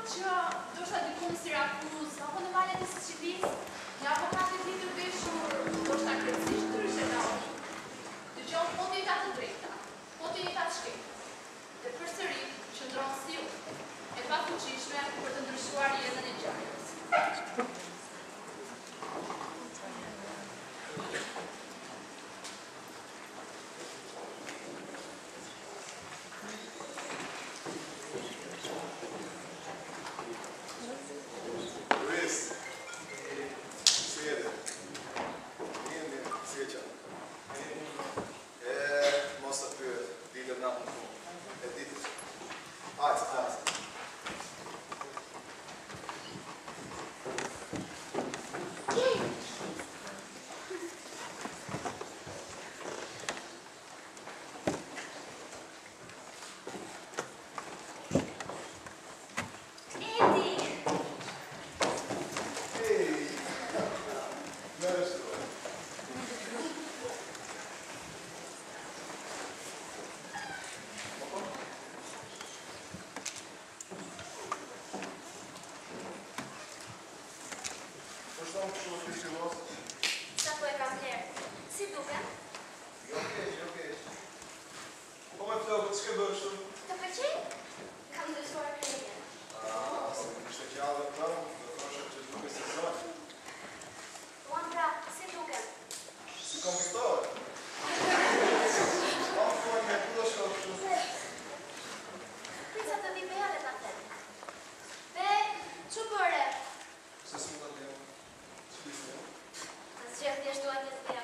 që do shta diku në Sirakus, apo në valet e Sicilis, një avokatit një të veshur, do shta kërësisht të ryshetarë. Dëgjon poti ta të drejta, poti ta të shketë, dhe përsëri qëndronë si u, e pa fuqishme për të ndryshuar jetën e gjajës. Sa po e kam lerë? Si duke? Jo keq. Po me plëbët, që ke bërë shumë? Të përqej? Kam ndryshuar krenjen. Se më kështë e gjallë dhe plëmë, do të është që duke se zonë. Uan pra, si duke? Si konviktore. Po më thuaj me kudo shkallë shumë. Prica të vi beja dhe ta them. Be, që bëre? Se s'mu të dhjëm. Që pisë një? Asgjë thjesht duhet të zbira.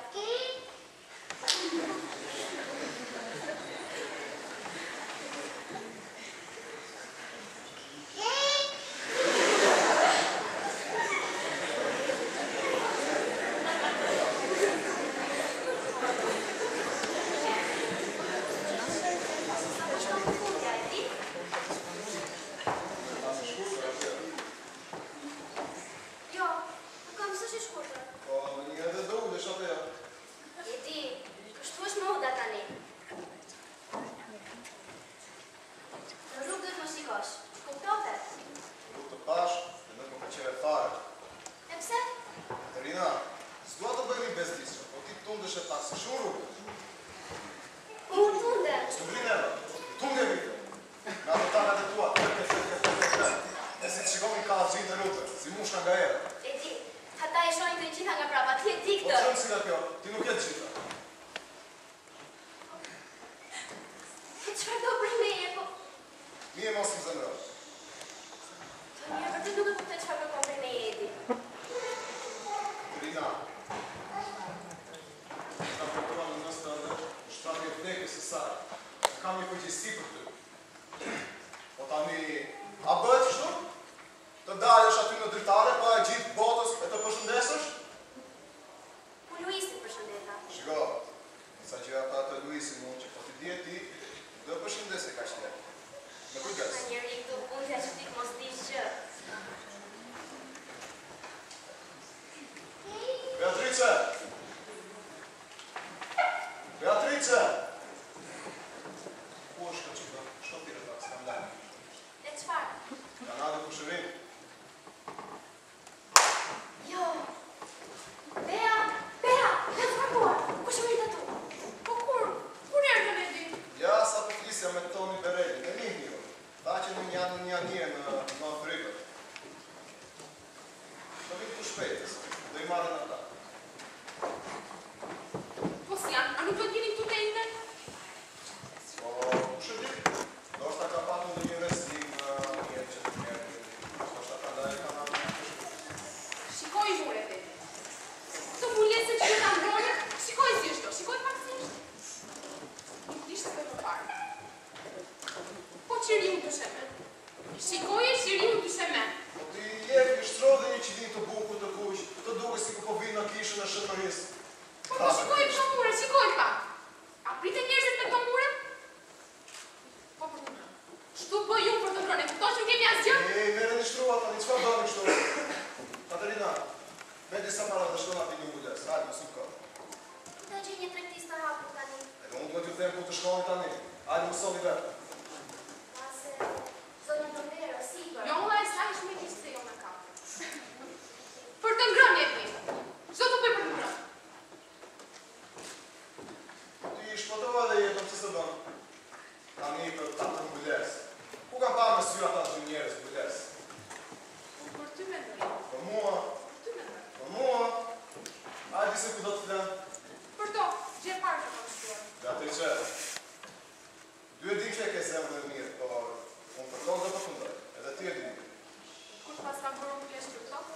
Jo,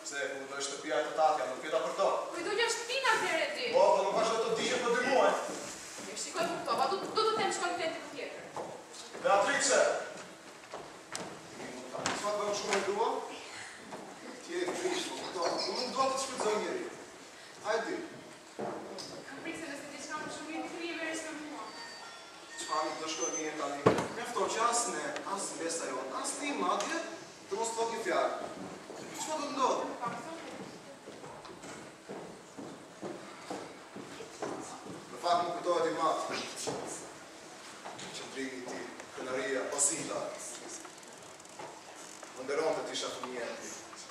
Pse, ku do shtëpia të tatja, nuk jeta për to. Kujdo që është pina dhere ti. Po, po nuk vazhdo të digje për 2 muaj. Mirë, shikoj kuptova, do të them shkon këtë tjetër. Beatrice! Çfarë do të shumë e dua? Ti e prish, po kuptova. Unë nuk dua të të shpëtoj njëri. Hajde. Kam frikë se nëse diçka më shumë mirë krije veres me mua. Çfarë do shkoj mirë tani? Mjafton që as ne, as mbesa jon, as ti madje, të mos thoki fjalë. Çfarë do të ndodhë? Nuk kam thënë. Në fakt më kujtohet i matë. Qëndrimi ti, kënëria, pasita. Më nderon të t'isha fëmija ti.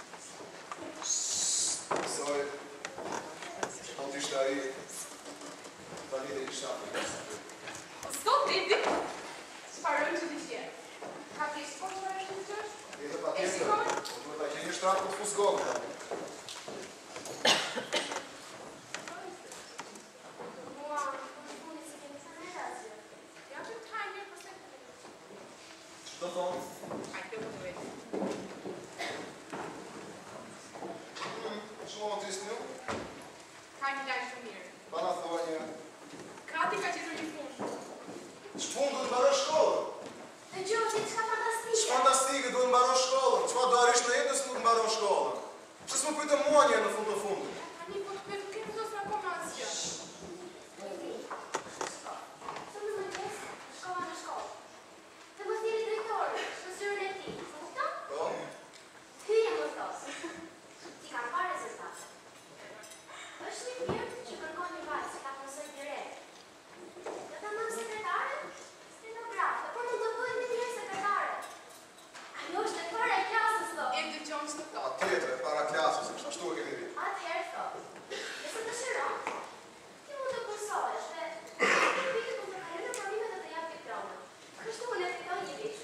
Soj, po t'ishte ai, tani dhe isha fëmija. Sot ti di? Çfarë që ti je? Ka pjesë po çfarë është të qesh? Edhe pa tjetër, po duhet ta keni shtratë për të fuzgohë tani. Mua, në fundi se kemi thënë e razë. Ja që të hajnë mirë përse. Që të thonë? Hajde më të vetë. Shumë më trist një? Ka një lajë shumë mirë. Pa na thua një. Kati ka qetur një punë. Shpun duhet mbaro shkollën. Të gjohë që qka fantastike. Fantastike, duhet mbaro shkollën. Çfarë do arish në jetë nëse nuk mbaro shkollën? Pse s'më pyete mua një në fund të fundit? Tani po të këtë këtë do s'na koma asgjë. Së më mëngjes, shkova në shkollë. Të më thiri drejtori, në zyrën e ti. Së kupton? Po? Ty e më thosë. Ti kam parë rezultate. Është një firmë që kërkon një vajzë që ka mësoj direkt. Dhe ta mëmë sekretare, stenografe, por mund të bëhet një direkt sekretare. Ajo është lektore e klasës, do. E dëgjon që të A thotë. tjetër, e para klasës, është ashtu e keni ditë. Atëherë thot, nëse dëshiron, ti mund të kursohesh dhe në vitet mund të kalojnë provimet dhe të jap diplomën. Kështu unë e fitoj një vit.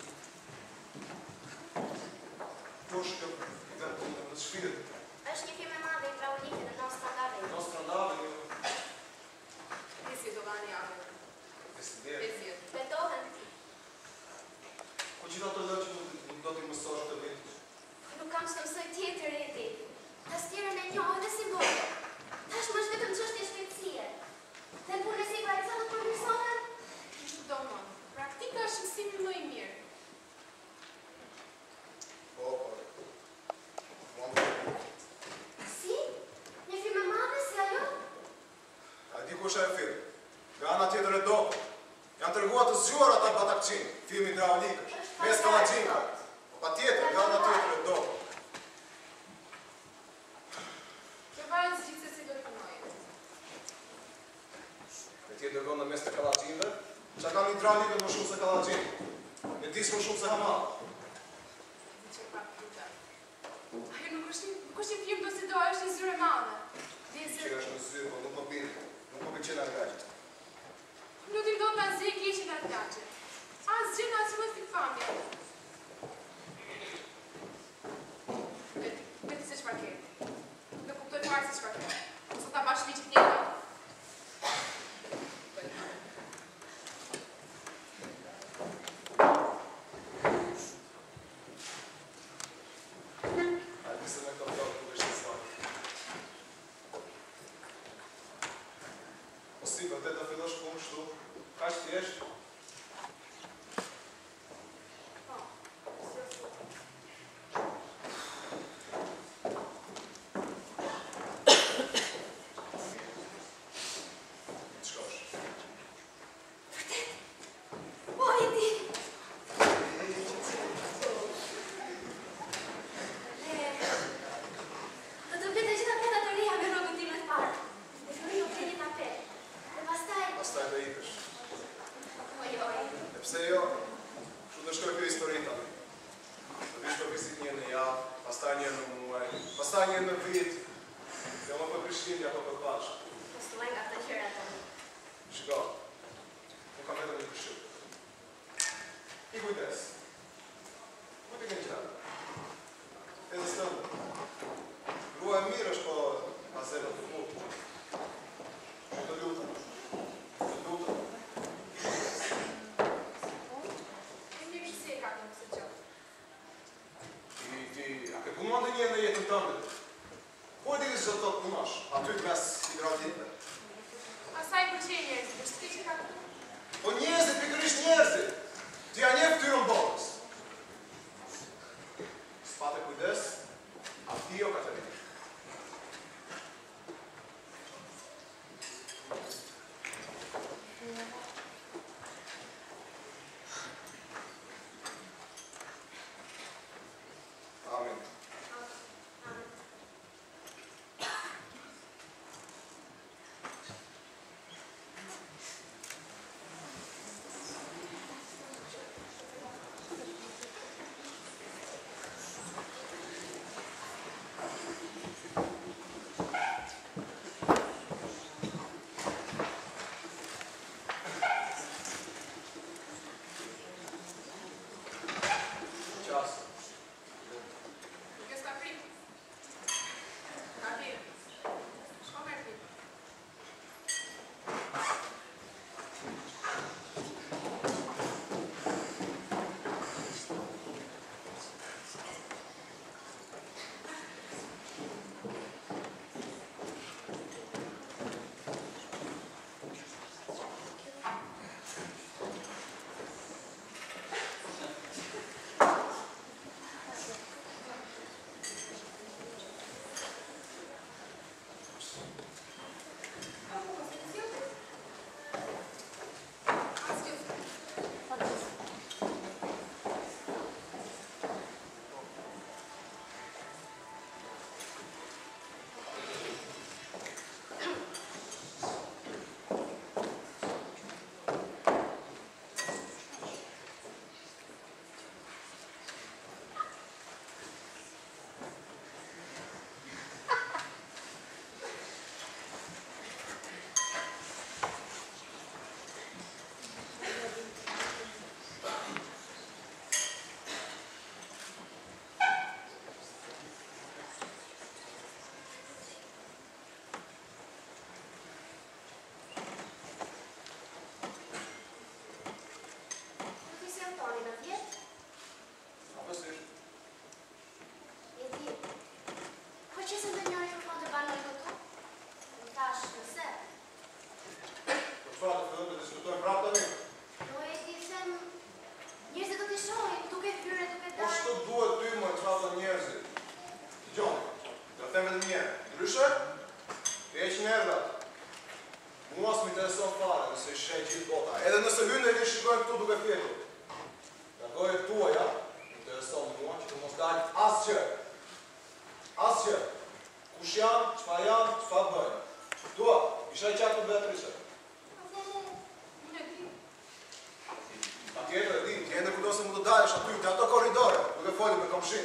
Kush kjo vend në shpirt? Është një firmë e madhe hidraulike dhe non standarde. Mos trondave një Ti si do vani anë. festival. 50. Betohen ti. Po gjitha ato lënë që nuk do t'i mësosh të vit. Nuk kam që të mësoj tjetër reti. Tastierën e njohë dhe simbole. Tash më është vetëm çështje shpejtësie. Dhe punë si pa e ca do të përmirësohen? Do më. Praktika është mësimi më i mirë. Po, po. Si? Një firmë e madhe si ajo? A di kush e firmë? Nga ana tjetër e do. Janë tërguar të zgjuar ata batakçin, firmë hidraulikësh, mes kallaqinka. Po patjetër, nga ana tjetër e do. Kjo vajzë gjithsesi do të punojë. Me tjetër dërgon në mes të kallaqinve, që kanë hidraulikën më shumë se kallaqin. Me disë më shumë se hamal. Diçka pak puta. Ajo nuk është një firmë do si do, është një zyrë e madhe. Dhe Që zyrë. është në zyrë, po nuk më bindë. Nuk më pëlqen angazhet. Nuk ti do të asgjë e kishin atë lagje. Asgjë në asë mos t'i famja. Veti se çfarë ke. Nuk kuptoj fare se çfarë ke. Mos ta bash liçit njëra. A di se me këpëtor ku është të sfakë. Po si, vërtet të fillosh punë shtu, ka që t'jesh? Po. Shkosh. Po, e di. Do të vete gjitha peta të reja me rrogën time të parë. Dhe filloj nuk keni tapet. Dhe pastaj... Pastaj dhe ikësh. Oj, oj. E pse jo? Shu të shkoj kjo histori tani. Do vish për visit një në javë, pastaj një në muaj, pastaj një në vit. Dhe më për Prishtinë apo për bashkë. Postuaj nga këto gjëra tani. Shiko, nuk kam vetëm një këshill. I kujdes. Nuk e ke gjatë. Tezës tënde. Grua e mirë është, po azela të butë. Që të lutem. Të lutem. E mirë si e ka këmë se qo. Ti, a ke punuar ndonjëherë në jetën tënde? Ku e dini se do të imash, aty të mes i graditve? Asaj pëlqej njerëzit, është ti që ka këtu. Po njerëzit, pikërisht njerëzit, të janë një ftyrën botës. S'pate kujdes, ati o Katerina. Amin. Čas. Nuk e s'ka frikë. Ka frikë. Shko me frikë. Edhe nëse hynë e shikojnë këtu duke fjetur. Nga gojët tuaja, më intereson mua që të mos dalë asgjë. Asgjë. Kush janë, çfa janë, çfa bëjnë. Tua, isha i qatë të Beatrice. Unë e di. Patjetër e di, tjetër kudo se mu të dalësh aty, te ato korridore, duke folur me komshin.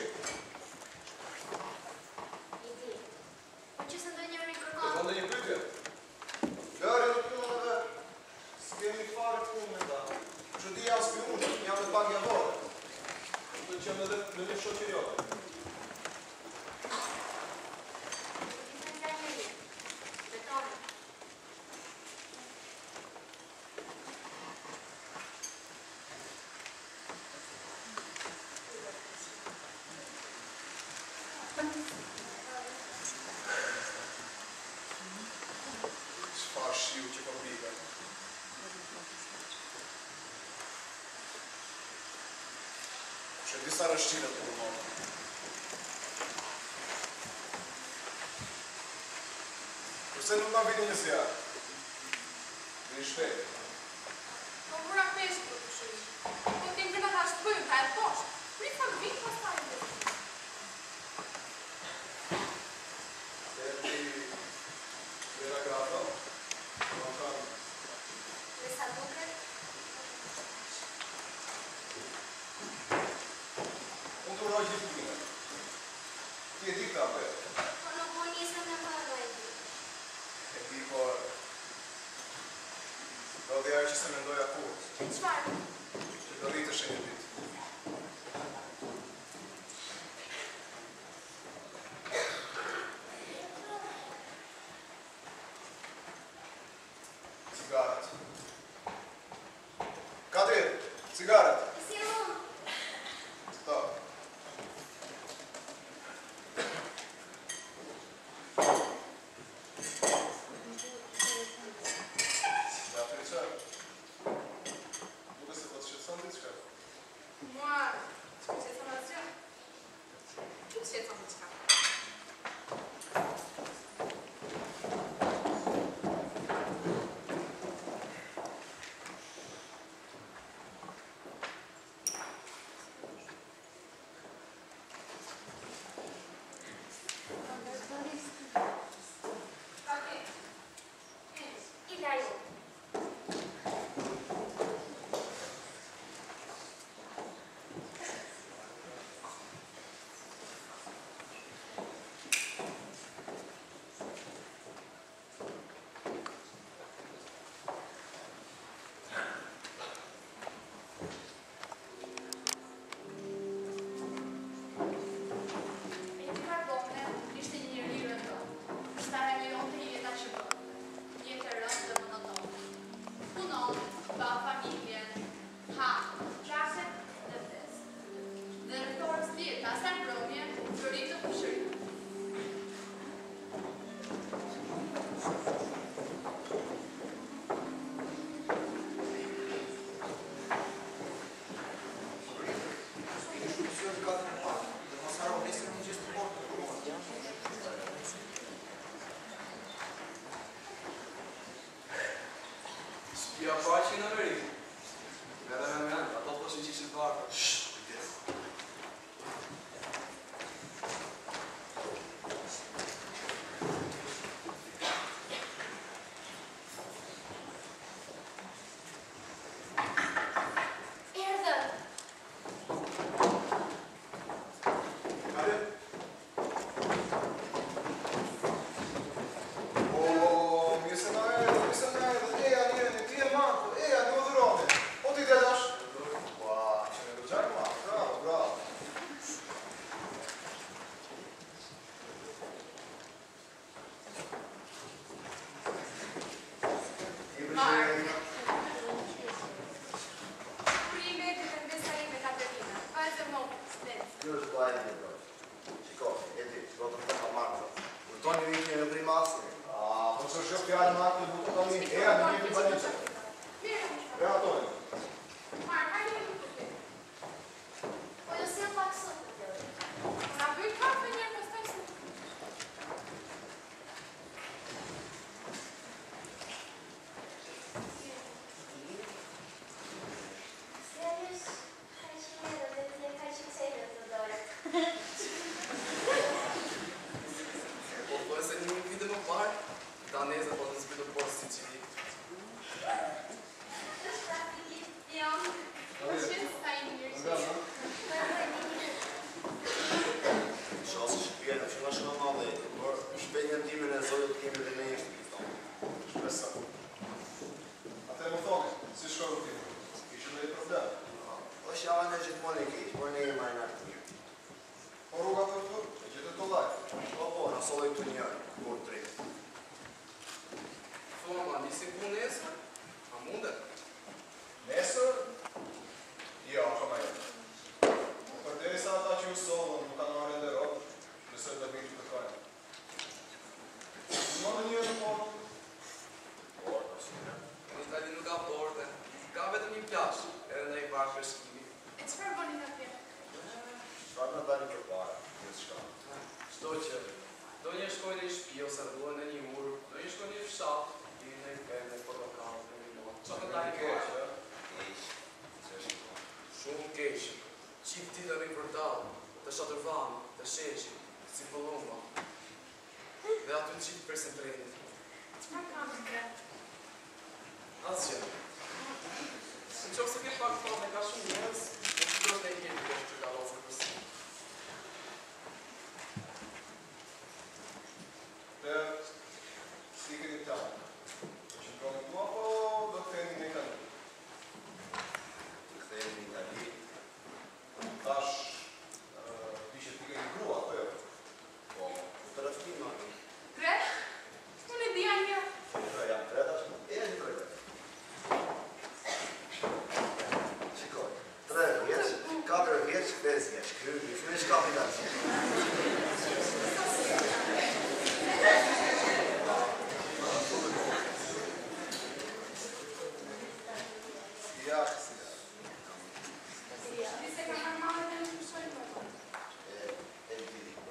I di. Po që se ndonjëri Të kërkon. thonë një pyetje. Lëre në punë edhe s'kemi fare punë me ta. Që di janë spionë, janë me pak javore. Të qenë edhe në një shoqëriote. Çfarë shiu që po bika. Që disa rëshqilet të përmonë. Përse nuk nga vini një zjarë? Vini shpejt. Po mura peshë për të shumë. Po t'im vina ta shpëjmë, ta e poshtë. Rikë më vinë, pas ta e dhe. Se ti vera grata. Në kanë. Dhe sa duket, Unë të uroj gjithë bine. Ti e di këta për. po nuk po nisem në bërë, e di. E di, por... Do dhe ajo që se mendoja kur. Çfarë? Që do rritësh e një ditë. świecączka. I daj mu. Ja pace na veri. Veramente, a dopo se ci si parla. Cadre vierci, vezi,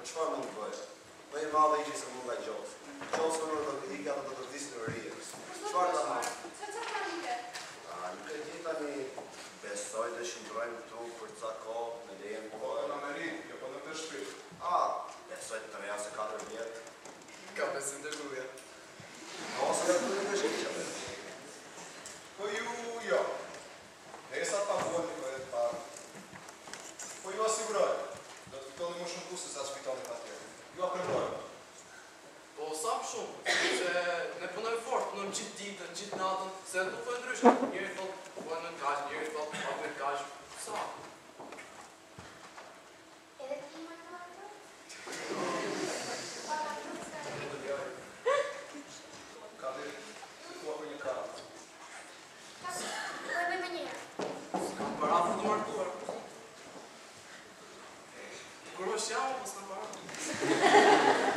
çfarë mund të bëj? Më i madhe ishte se mund nga gjoks. Gjoks më do të ikë ato do të vrisë në rije. Çfarë ta marr? Çfarë kanë ide? Nuk e di tani, besoj të shndrojmë këtu për ca kohë me lejen Po në Amerikë, jo po në të shtëpi. Besoj të reja se 4 vjetë. Ka besim të gruja. Ose dhe të të shkisha. Po ju, jo. Esa ta vuan një kërët parë. Po ju asiguroj, do të fitoni më shumë kusë se sa shpitoni të atjerë. Ju apërmoj. Po sa për shumë, që ne punojmë fort, punojmë gjithë ditën, gjithë natën, se nuk po e ndryshme. Njëri thot, po në kash, njëri thot, po në kash. Sa? Edhe ti më të marrë? Ka dhe, të tua për një kartë. Po e bëjmë njërë. S'kam para për të martuar. Kur është jamë, po s'kam para.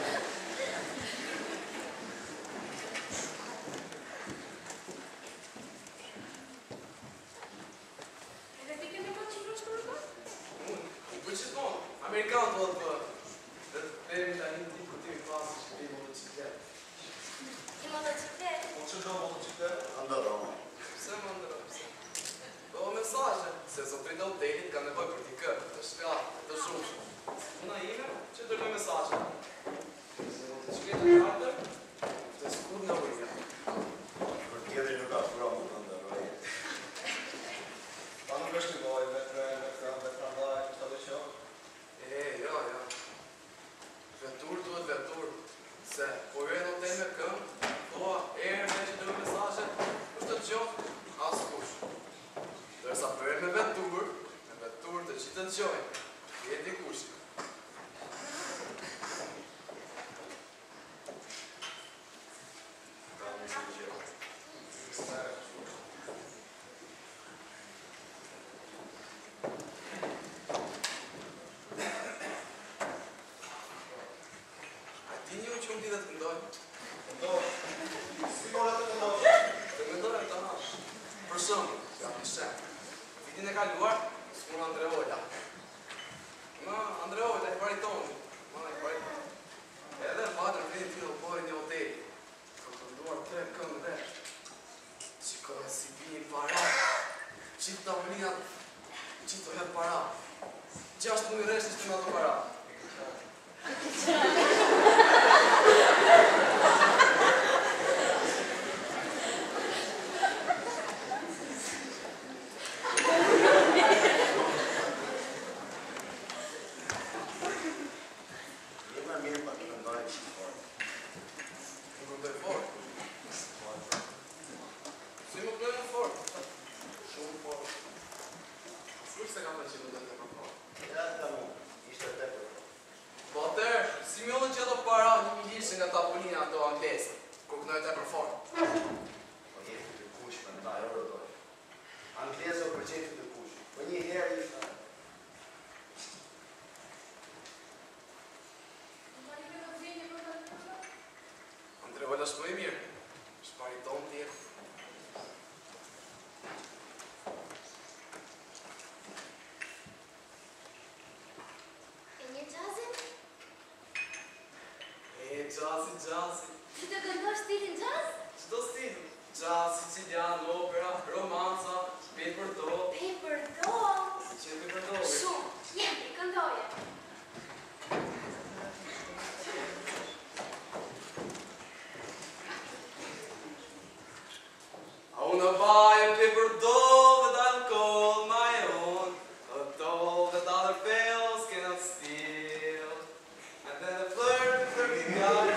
Edhe ti kemi po qifrë shkruar? Unë për gjithmonë, Amerikanë të dhe bërë. Dhe të përmi të një tip këtimi klasë që të i motocikletë. I motocikletë? Po që do motocikletë? Andëroma. Pse më ndërë, pse? Po mesazhe, se zotrin e hotelit ka nevoj për t'i kërë, të shkatë, të shumshë. Puna ime, që dërgoj mesazhe. Se motocikletë në kartër, të skur në ujja. Për tjetëri nuk ka fura më të ndëroj. Pa nuk është një boj, me tren, me tramvaj, që të që? Jo. Vetur duhet vetur, se po ju e në hotel me këmë, po erë dhe që dërgoj mesazhe, është të gjohë, asë kush. Dërsa për me vetur të që të gjojnë, jeti kush. Ka në që gjë. A ti një që unë ti dhe të këndoj? Do, si gore të këndoj? Të këndoj e të nash. Për shumë, ja për shenë. Vitin e kaluar, s'mur Andreoja. Andreoja, e pari tonë. Edhe fatër vitin të në pojë një hoteli. Ka kënduar 3 këngë dhe. Qikoj si bini para. Qitë të avlinat, qitë të hedhë para. 6.000 reshtë që në ato para. Jema mirë pa të ndojnë që të forë. Nuk këndoj fort. Si më këndoj në fort? Shumë fort. Kush se ka me që këndoj në fort? Ja, ta mu, ishte te për. Po atër, si mjëllën që ato para 1 milishë nga tapolina ato anglesë, kur këndoj të për fort. Po jeti të kush me nda euro dojë. Anglesë o përqeti të kush. Po një herë ishte. Andreola është më i mirë. Shpari tonë tjetë. E një gjazin? Jazzi. Ti të këndosh stilin gjaz? Qdo stil? Jazz, sicilian, opera, romanza, paper doll. Paper doll? Që paper doll? Shumë. Jemi, këndoje. I wanna buy a paper doll that I'll call my own, a doll that other fellows cannot steal. And then a flirty guy.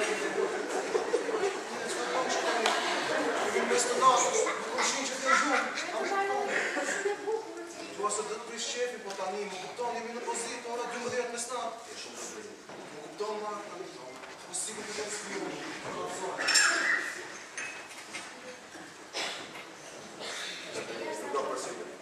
Dua se do të prish shefi, po tani më kupton, jemi në pozitë, ora 12 mes natë. E shumë të prezit. Më kupton, ma, po sigur të ketë sfiu. Nuk do përsigur.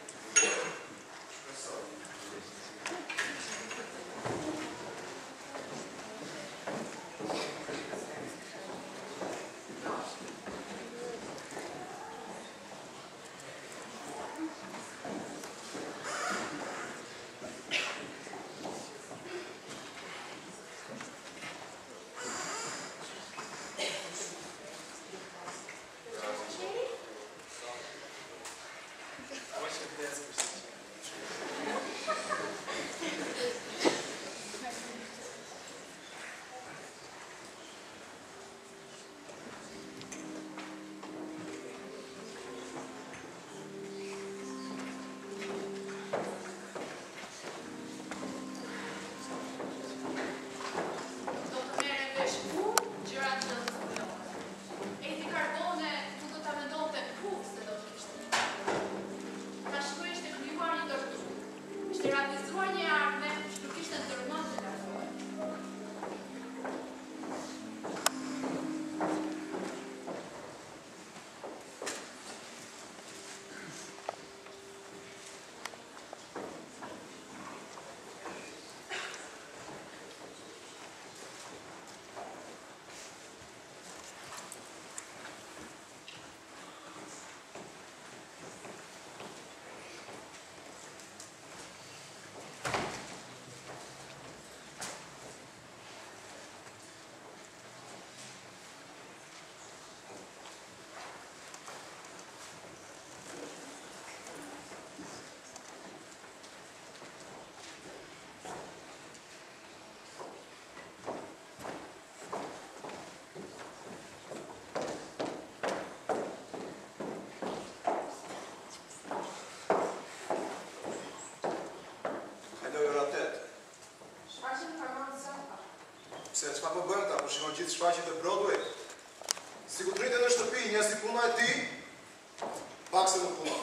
Se çka po bëjmë ta, po shikon gjithë shfaqjet e Broadway. Si ku trite në shtëpi, një si puna e ti, pak se nuk punon.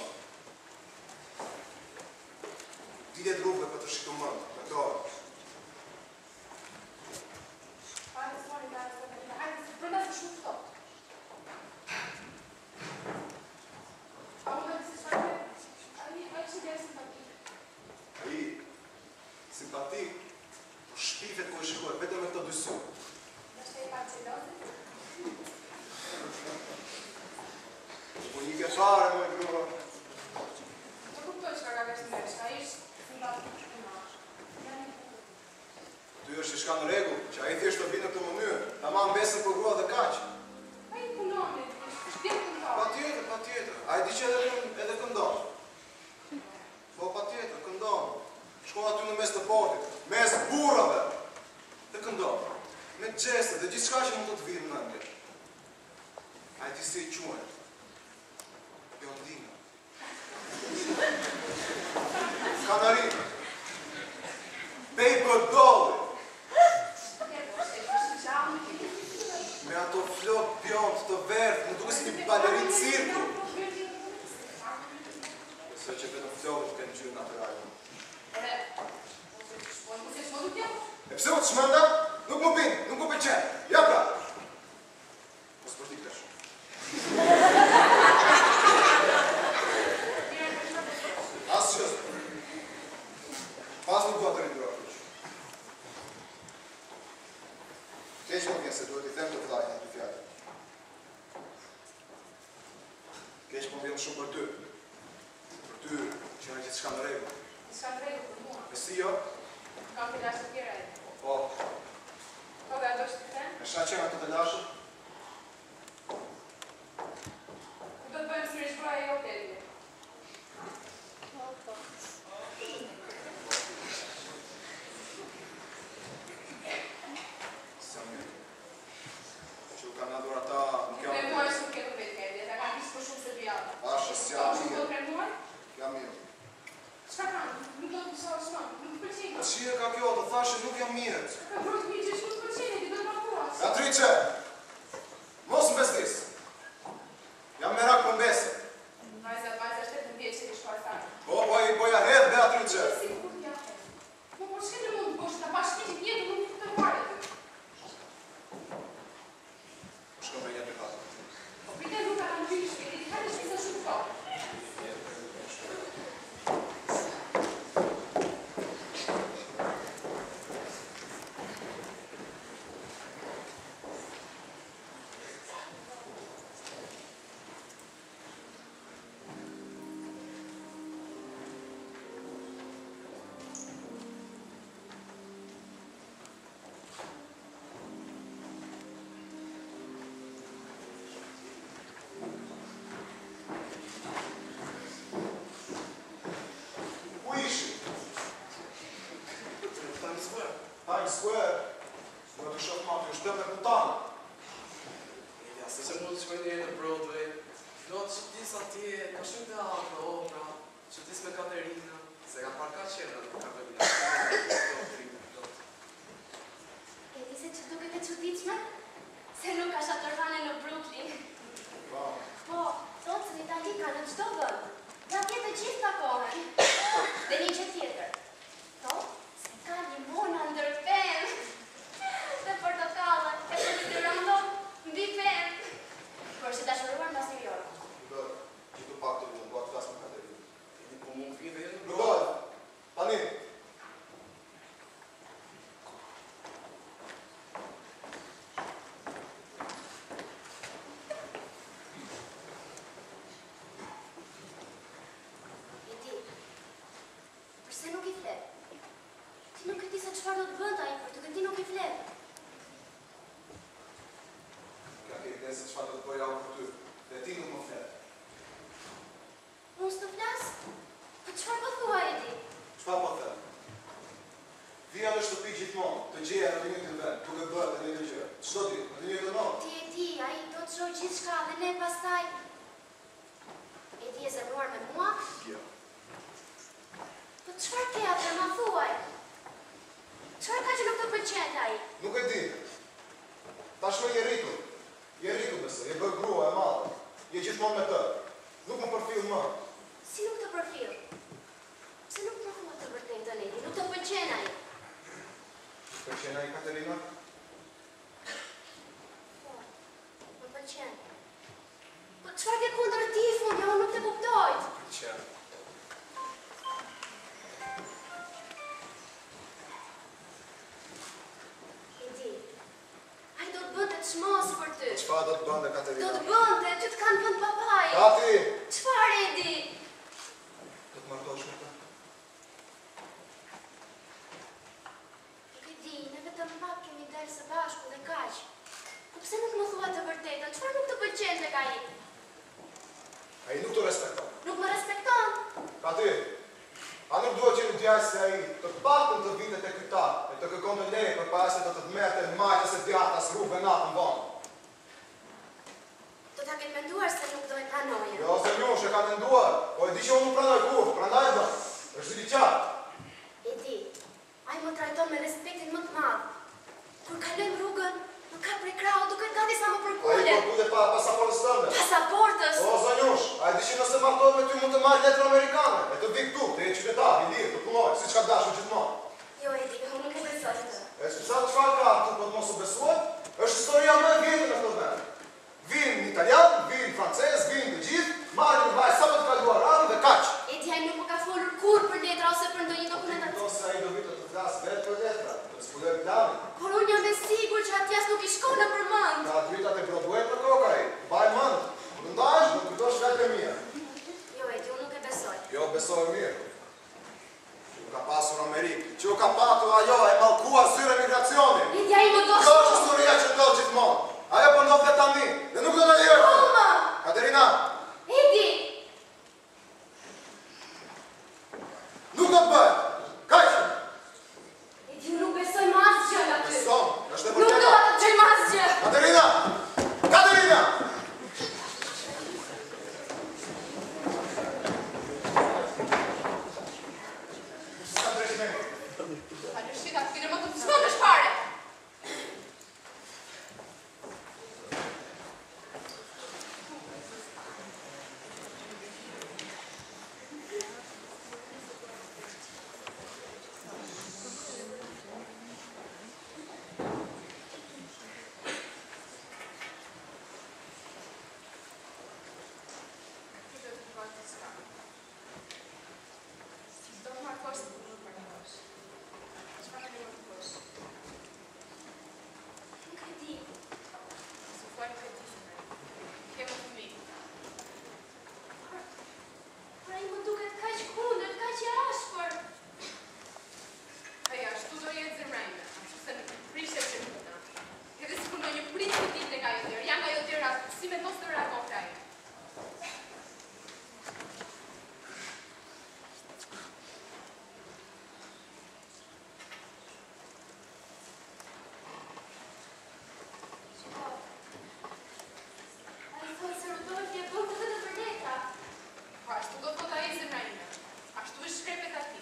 Ditet rrugëve për të shikon mënd, me të orë. Hajde, s'moni, hajde, brenda se shumë ftohtë. A unë dhe si shfaqe, ai që dhe simpatik. Ai, simpatik, po shpifet ku e shikoj, vetëm me këto dy sy. Nështë e i pak gjelozit? Po një ke fare, më e grua. Në kuptoj që ka vesh në vesh, a ishtë simpatik që përmash. Ty është shka në regu, që a i thjesht të vinë në këtë mënyrë, ta ma mbesën për grua dhe kaqë. A i punoni, shpirë këndon. Pa tjetër. A i di që edhe këndon. Po pa tjetër, këndon. Shkon aty në mes të portit, mes burrave, dhe këndon. Me gjeste dhe gjithë shka që mund të të vinë në ndër. A i di se i quen. Bjondina. Kanarina. Paper Dolly. Me ato flok bjond të verdh, më duke si një balerin cirku. Besoj që vetëm flokët kanë gjyrë naturale. E pse u të shmënda? Nuk më pinë, nuk më pëlqen. Ja pra! Mos për t'i këtesh. Asë qësë. Pas nuk do të rindura kush. Keq më vjen se duhet i them të vllajt aty fjalë. Keq më vjen shumë për ty. Për ty, që në gjithë shka në rregull. Shka në rregull për mua. E si jo? Kam të lashtë të tjera e. Po. Po dhe do shtë të them? E shna qenë ato të lashët? Do të bëjmë sërish pra e hotelit. Që u ka në adhur ata nuk jam... Kremuaj shumë këtë vetë kërdi, ta ka pisë për shumë se vjata. Ashe, si jam Shumë do mirë. kremuaj? Jam mirë. Qka kanë? Nuk do të sa shumë, nuk të përqenë. Po qire ka kjo, të thashe nuk jam mirë. Ka vrojtë mi që shumë të përqenë, ti do të pakuas. Beatrice! Mos më bestis! Jam merak për mbese. Vajza shtet në vjetë që i shkuar sa. Po ja hedh, Beatrice! Si kur t'ja hedh? Po shkete mund të bosh, ta bashkë që tjetë nuk të përpare të. Shkëm me jetë të Po prite nuk ka në gjyri shkete, ti hajde shkisa shumë të. Times Square, në të shofë matë, është dëmë e putanë. Ja, se që mund të shkoj njërë në Broadway, do të që disë atje, ka shumë teatro, opera, që disë me Katerina, se ka parka qenë në Katerina. E di se që duket e çuditshme? Se nuk ka shatorvane në Brooklyn. Po, thotë se në Itali ka në çdo vend. Ja të gjithë takohen. Dhe një gjë tjetër. Thotë se ka limona ndër penë. Dhe portokalla e për të rëndon mbi penë. Por është dashuruar mbas New York. Lugoj, gjithu pak të vënë, bëhat flasë me Katerinë. Një po mund vinë dhe jenë në Lugoj, tani. Përse nuk i flet? Ti nuk e di se çfarë do të bënte ai, por duke ti nuk i flet. Ka ke ide se çfarë do të bëja unë për ty, dhe ti nuk më flet. Unë s'të flas? Po çfarë po thua e ti? Çfarë po them? Vija në shtëpi gjithmonë, të gjeja në të njëjtin vend, duke bërë të njëjtën gjë. Çdo ditë, në të njëjtën orë. Ti e di, ai do të shoh gjithçka dhe ne pastaj. E di e zemruar me mua? Jo. Po çfarë ke atë, ma thuaj? Çfarë ka që nuk të pëlqen ai? Nuk e di. Tashmë je rritur. Je rritur besoj, je bërë grua e madhe. Je gjithmonë me të. Nuk më përfill më. Si nuk të përfill? Pse nuk më thua të vërtetën, Edi? Nuk të pëlqen ai. Pëlqen ai Katerina? Po, më pëlqen. Po çfarë ke kundër ti, Fulja? Unë nuk të kuptoj. Pëlqen. Edi, ai do të bënte të çmos për ty. Çfarë do të bënte Katerina? Do të bënte, ty të kanë vënd papaj. Kati! Çfarë, Edi? Do të martohesh me të? Nuk e di, ne vetëm pak kemi dalë së bashku dhe kaq. Po pse nuk më thua të vërtetën? Çfarë nuk të pëlqen tek ai? Ai nuk të respekton. Nuk më respekton? Kati! A nuk duhet që në djajë se ai të paktën të vitet e kytar e të kërkon të leje për para se të të merte në majtës e djatas rrugë natën vonë. Do ta ketë menduar se nuk do e pranoje. Jo, zënjush, e ka menduar, po e di që unë nuk pranoj kur, prandaj do. Është zili qartë. Edi, ai më trajton me respektin më të madh. Kur kalojmë rrugën, më ka prej krahut duket gati sa më Ai përkule. përkute pa pasaportës tënde. Pasaportës? O, zënjush, a e di që nëse martohet me ty mund të marrë letër amerikane, e të vi këtu, të jetë qytetar, i lirë, të punoj, si që ka dashur gjithmonë. Jo, Edi, unë nuk e besoj këtë. E që sa të çfarë ka këtu për të mos u besuar, është historia më e vjetër në këtë vend. Vinë në italian, vinë në francez, vinë të gjithë, marrin një vajzë sa më të kaluar radhën dhe kaq. Edi, ai nuk më ka folur kur për letra ose për ndonjë dokumentacion. Kupton se ai do vitë të flas vetë për letra, të zbuloj planin. Por unë jam e sigurt që atjas nuk i shkon në përmend. Ka dritat e Broadway në kokë ai. Baj mend. Kur ndahesh, do të kujtosh vetë mia. Jo, Edi, unë nuk e besoj. Jo, besoj mirë. Që ka pasur Amerikë, që ka patur ajo e mallkuar zyrë migracioni. Edi, ai më do Kjo është historia që ndodh gjithmonë. Ajo po ndodh vetë tani, dhe nuk do të lejoj. Oma! Katerina, Edi! nuk do të bëhet. Kaq. Edi, unë nuk besoj më asgjë nga ty. Beson, është e Nuk do vërtetë. të gjej më asgjë. Katerina! Katerina! Sa drejtë. Falëshita, ti më të çmendesh fare. Do të martosh të nuk martosh. Çfarë do të bësh? Nuk e di. Se fal të di. Kemë fëmijë. Por ai më duket kaq kundër, kaq i ashpër. Ai ashtu do jetë zemrajme, ashtu se në prishet që puna. Edhe si punon një prish të ditë nga ajo tjerë, janë ajo tjerë si me mos të reagon kraj. Ai thotë se Rudolfi e bën këtë për letra. Po ashtu do të thotë ai zemrajme. Ashtu është shkrepet ati.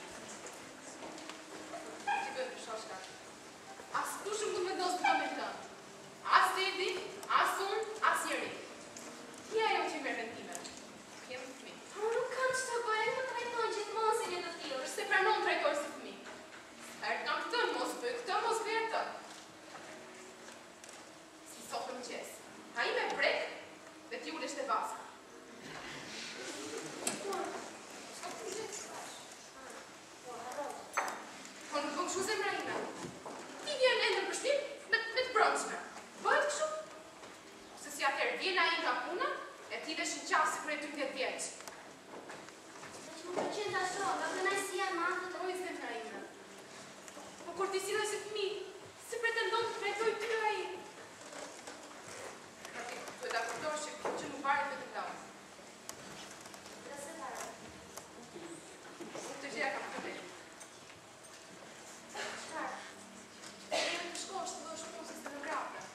Ti bëhet për shoshka. As kush nuk mund vendos të me tënë. As Edi, as unë, as njeri. Ti ajo që merr vendime. Kemë fëmijë. Por unë nuk kam çfarë bëj, ai më trajton gjithmonë si një të tillë. Është se pranon trajtor si fëmijë. Herë kam këtë, mos bëj këtë, mos bëj atë. Si sot më qes. Ai me brek dhe ti ulesh te vaska. Sot të gjithë shpash. Po, harro. Po nuk bën kështu zemra ime. Ti vjen ende për shtëpi me të brëndshme. Bëhet kështu. Ose si atëherë vjen ai nga puna e ti vesh në qafë si kur e 12 vjeç. Veç më pëlqen ta shoh, nga kënaqësia e madhe të Oj zemra ime. Po kur ti sillesh si fëmijë, si pretendon të trajtoj ty ai? Atë duhet ta kuptosh që nuk varet vetëm nga unë. dhe se para. Unë të gjëja kam këtë lejë. Çfarë? Jemi të shkosh të do shkosh si stenografë.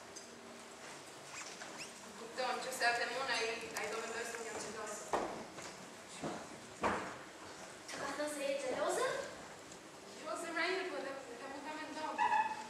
Kupton që se atë mona ai do mendoj se unë jam xheloze. Të ka thënë se je xheloze? Jo, zemra ime po dhe mund ta mendoj.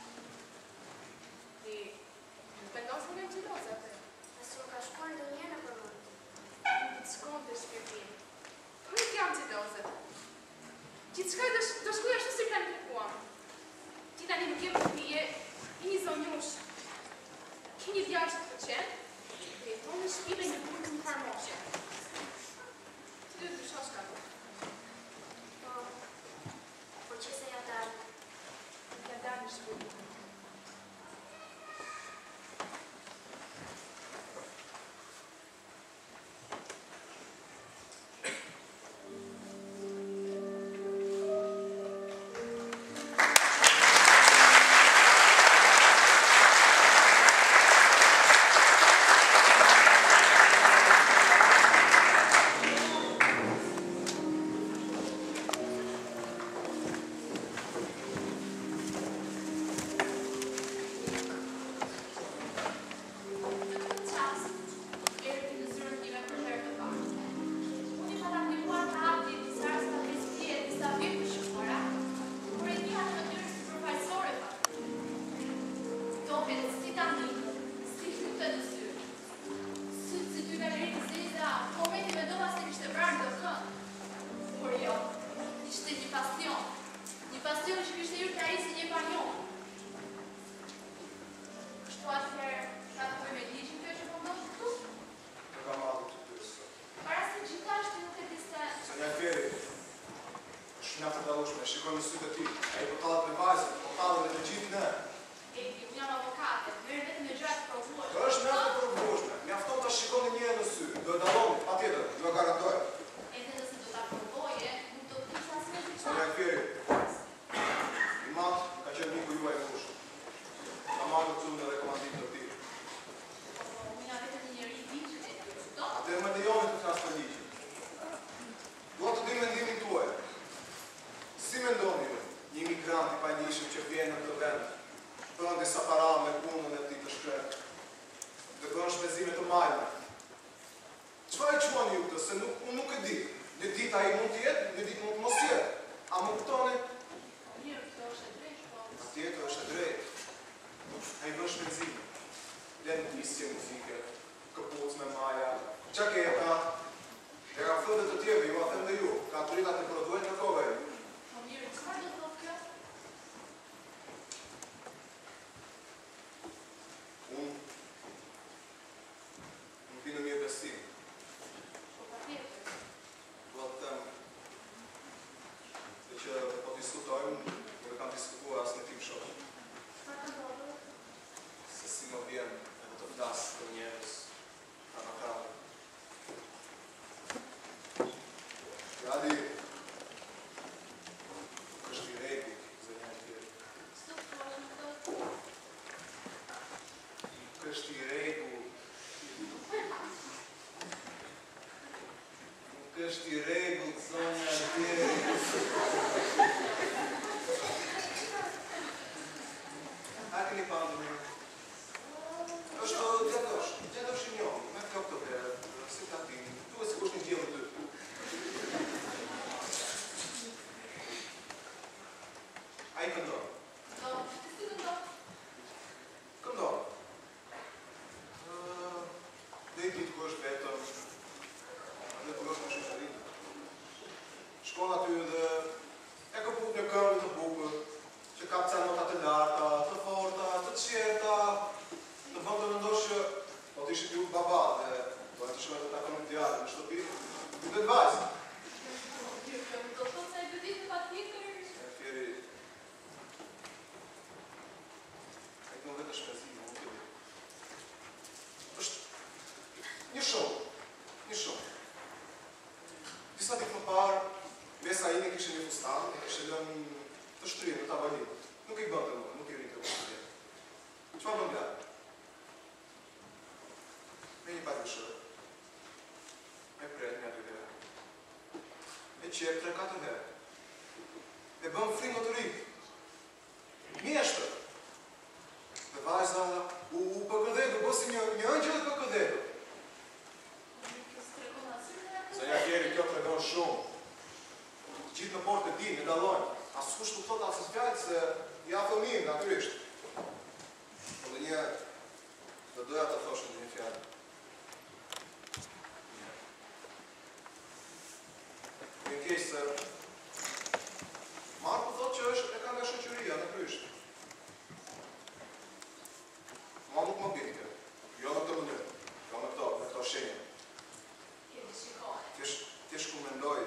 ta shikoni një në sy. Do e dalloni, patjetër, ju e garantoj. Edhe nëse do ta provoje, nuk do të kisha asnjë Se diçka. nga fjeri, i matë ka qenë miku juaj në fushë. Ka marrë të cunë edhe komandimin të tij. Po, mina vetëm një njeri i ligjit e kupton? Atëherë më lejoni të flas për ligjin. Dua të di mendimin tuaj. Si mendoni ju, një imigrant i paligjshëm që vjen në këtë vend, bën disa para me punën e tij të shkretë, dhe bën shpenzime të majta. Çfarë quani ju këtë? Se unë nuk e di. Një ditë ai mund të jetë, një ditë mund të mos jetë. A më kuptoni? Mirë, kjo është e drejtë, po. Patjetër është e drejtë. Ai bën shpenzime. Lëndisje muzike, këpucë me maja, çaketa, e ka thënë të tjerë, ju a them dhe ju, ka drejtat të prodhuajnë të kove. Po mirë, çfarë do të thotë kjo? Unë vi në mirë besim. Po patjetër. Do të them se që po diskutojmë, nuk e kam diskutuar as në tim shoh. Çfarë ka ndodhur? Se si më vjen edhe të flas për njerëz anakave. Radi, nuk është i rregull, zënja e tjerë. S'do të thuash më këtë? Nuk është i rregull. Nuk është i rregull, zonja e tjerë. A keni pandur një? Është djatosh i njohur, me flok të verë, si platin, duhet sikur është një gjellë të ty. Ai këndon. Do, ti si këndon? Këndon. Dhe i ditë ku është vetëm, dhe kur është në shoqërinë. Shkon aty dhe e këput një këngë të bukur, që ka ca nota të larta, të forta, të qeta, të bën të mendosh që po të ishit ju baba dhe do të shkojë të takon me djalin në shtëpi, ju të vajzë. Mirë, kjo nuk do të thotë se ai do ditë patjetër. E fjeri, ai nuk vetë shpenzime, nuk e di. Është një show. Disa ditë më parë, mesa ime kishte një fustan, e kishte lënë të shtrirë në tavolinë. Nuk i bënte më, nuk i rritë të çfarë bën djalë? Me një patyshër, me pret një 2 herë, me qep 3-4 herë, e bën fringo të rritë, mjeshtër. Dhe vajza u përkëdheku, bësi një ëngjëll përkëdheku. Kjo s'tregon asnjë Se ja kjeri kjo tregon shumë. Të gjithë në portë e din, e dallojnë. Askush nuk thot asnjë fjalë se ja fëmijën natyrisht. Po dhe një do doja të thoshë një fjalë. Një keq se Marku thot që është e ka nga shoqëria natyrisht. Ma nuk më binte. Jo në këtë mënyrë. Jo në këto shenja. Kemi shikoj. Thjesht ku mendoj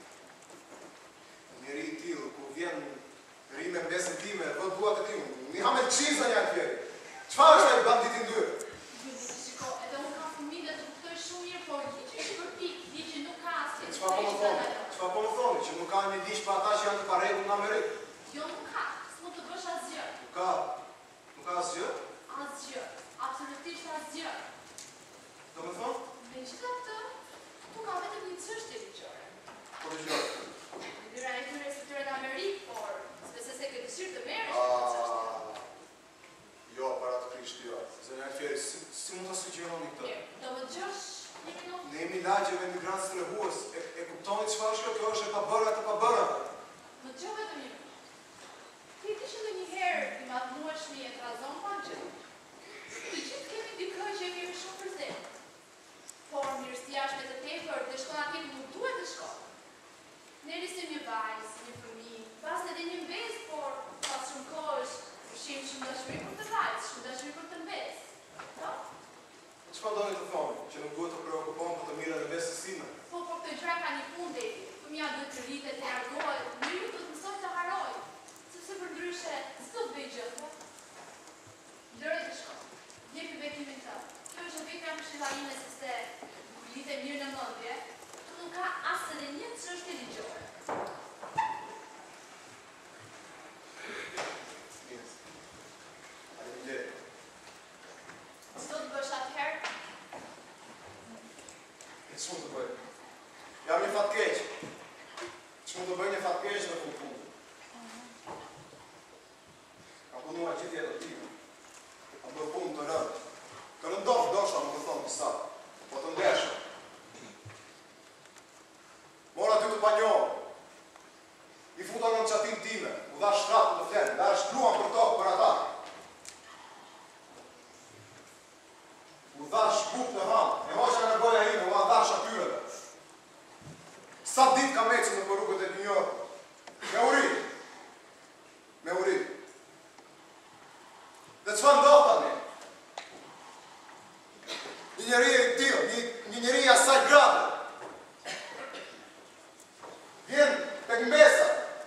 njeri i tillë ku vjen rime mbesën time, vë duat e tim, mi hamet qiza një tjerë. Çfarë është ai banditi ndyrë? Shiko, edhe unë kam fëmijë dhe të kuptoj shumë mirë, por ligji është përpik, ligji nuk ka asnjë. Çfarë po më thoni? Që nuk ka një ligj për ata që janë të parregull në Amerikë? Jo, nuk ka. S'mund të bësh asgjë. Nuk ka asgjë? Asgjë. Absolutisht asgjë. Do më thonë? Megjithatë, tu ka vetëm një çështje ligjore. Po dëgjoj. Dyra e tyre si tyre në Amerikë, por s'besoj se ke dëshirë të merresh me këtë çështje. Jo, para të Krishtit jo. Zënja Fjeri, si mund ta sugjeroni këtë? Mirë, do më dëgjosh një minutë? Ne jemi lagje me migrantë strehues. E kuptoni çfarë është kjo? Kjo është e pabërë të pabërë. Më dëgjoj vetëm një minutë. Ti di që ndonjëherë i madhnueshmi e trazon pa gjë. Të gjithë kemi dikë që e kemi shumë për zemër. Por mirësia është me të tepër dhe shkon atje ku nuk duhet të shkon. Ne lisim një vajzë, një fëmijë, pas edhe një mbes, por pas shumë kohësh, ushim shumë dashuri për të vajzë, shumë dashuri për të mbes. Po? Çfarë doni të thoni? Që nuk duhet të preokupon për të mirën e besës sime? Po, këtë gjëra ka një fund deri. Fëmia duhet të rritet, të largohet, njeriu duhet të mësojë të harojë, sepse përndryshe s'do të bëj gjë. Lëre të shkoj. Jepi bekimin tënd. Kjo është vetëm këshilla ime se njëte mirë në mendje, tu nuk ka asë edhe një çështje ligjore. Ç'do të bësh atëherë? Ç'mund të bëj? Jam një fatkeq. Ç'mund të bëj një fatkeq në fund punë? Kam punuar gjithë jetën time. Kam bërë punë të rëndë. Të rëndosh ndoshta më thonë disa, po të ndeshëm. Mora ty të panjohë. I futa në qatin time, u dha shtratë të flenë, da shkruan për tokë për ata. U dha shkuk të hanë, e hoqa në goja ime, u dha shatyreve. Sa ditë ka mecë në për rrugët e New York. Me uri. Me uri. Dhe çfa ndodh tani? Një njeri e tillë, një njeri i asaj grade. Vjen tek mbesa.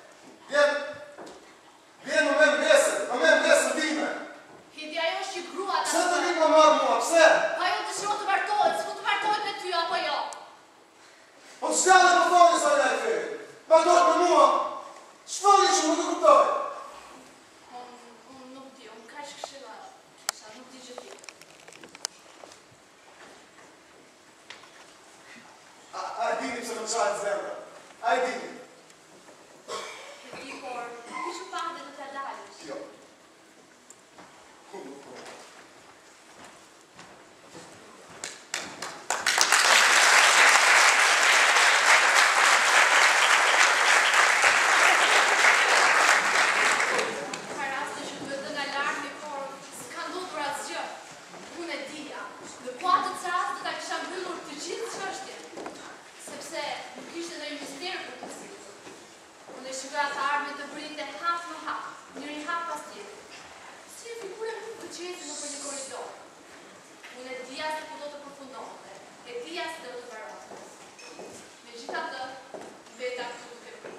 Vjen në me mbesën time. Hidi ajo është që grua ta. Pse të vjen më marr mua? Pse? Ajo dëshiron të martohet, s'po të martohet me ty apo jo? Po çfarë do të thonë sa ai fe? Martohet me mua? Çfarë që më kuptoj? Unë nuk di, unë kaq këshilla, kisha nuk di gjë tjetër. A dini pse më çajt zemra? A e dini? E di, por nuk ishu pa dhe të ta dalësh. Jo. Unë nuk po. Ka raste që duhet dhënë alarmi, por s'ka ndodhur asgjë. Unë e dija. Në po atë rast do ta kisha mbyllur të gjithë çështjen, sepse nuk ishte ndonjë mister për të sigurt. Unë e shikoja atë armë të brinte hap më hap, njëri hap pas tjetrit. Si një figurë të qetë nëpër një korridor. Unë e dija se ku do të përfundonte, e dija se do të varonte. Megjithatë, veta këtu duke pritur.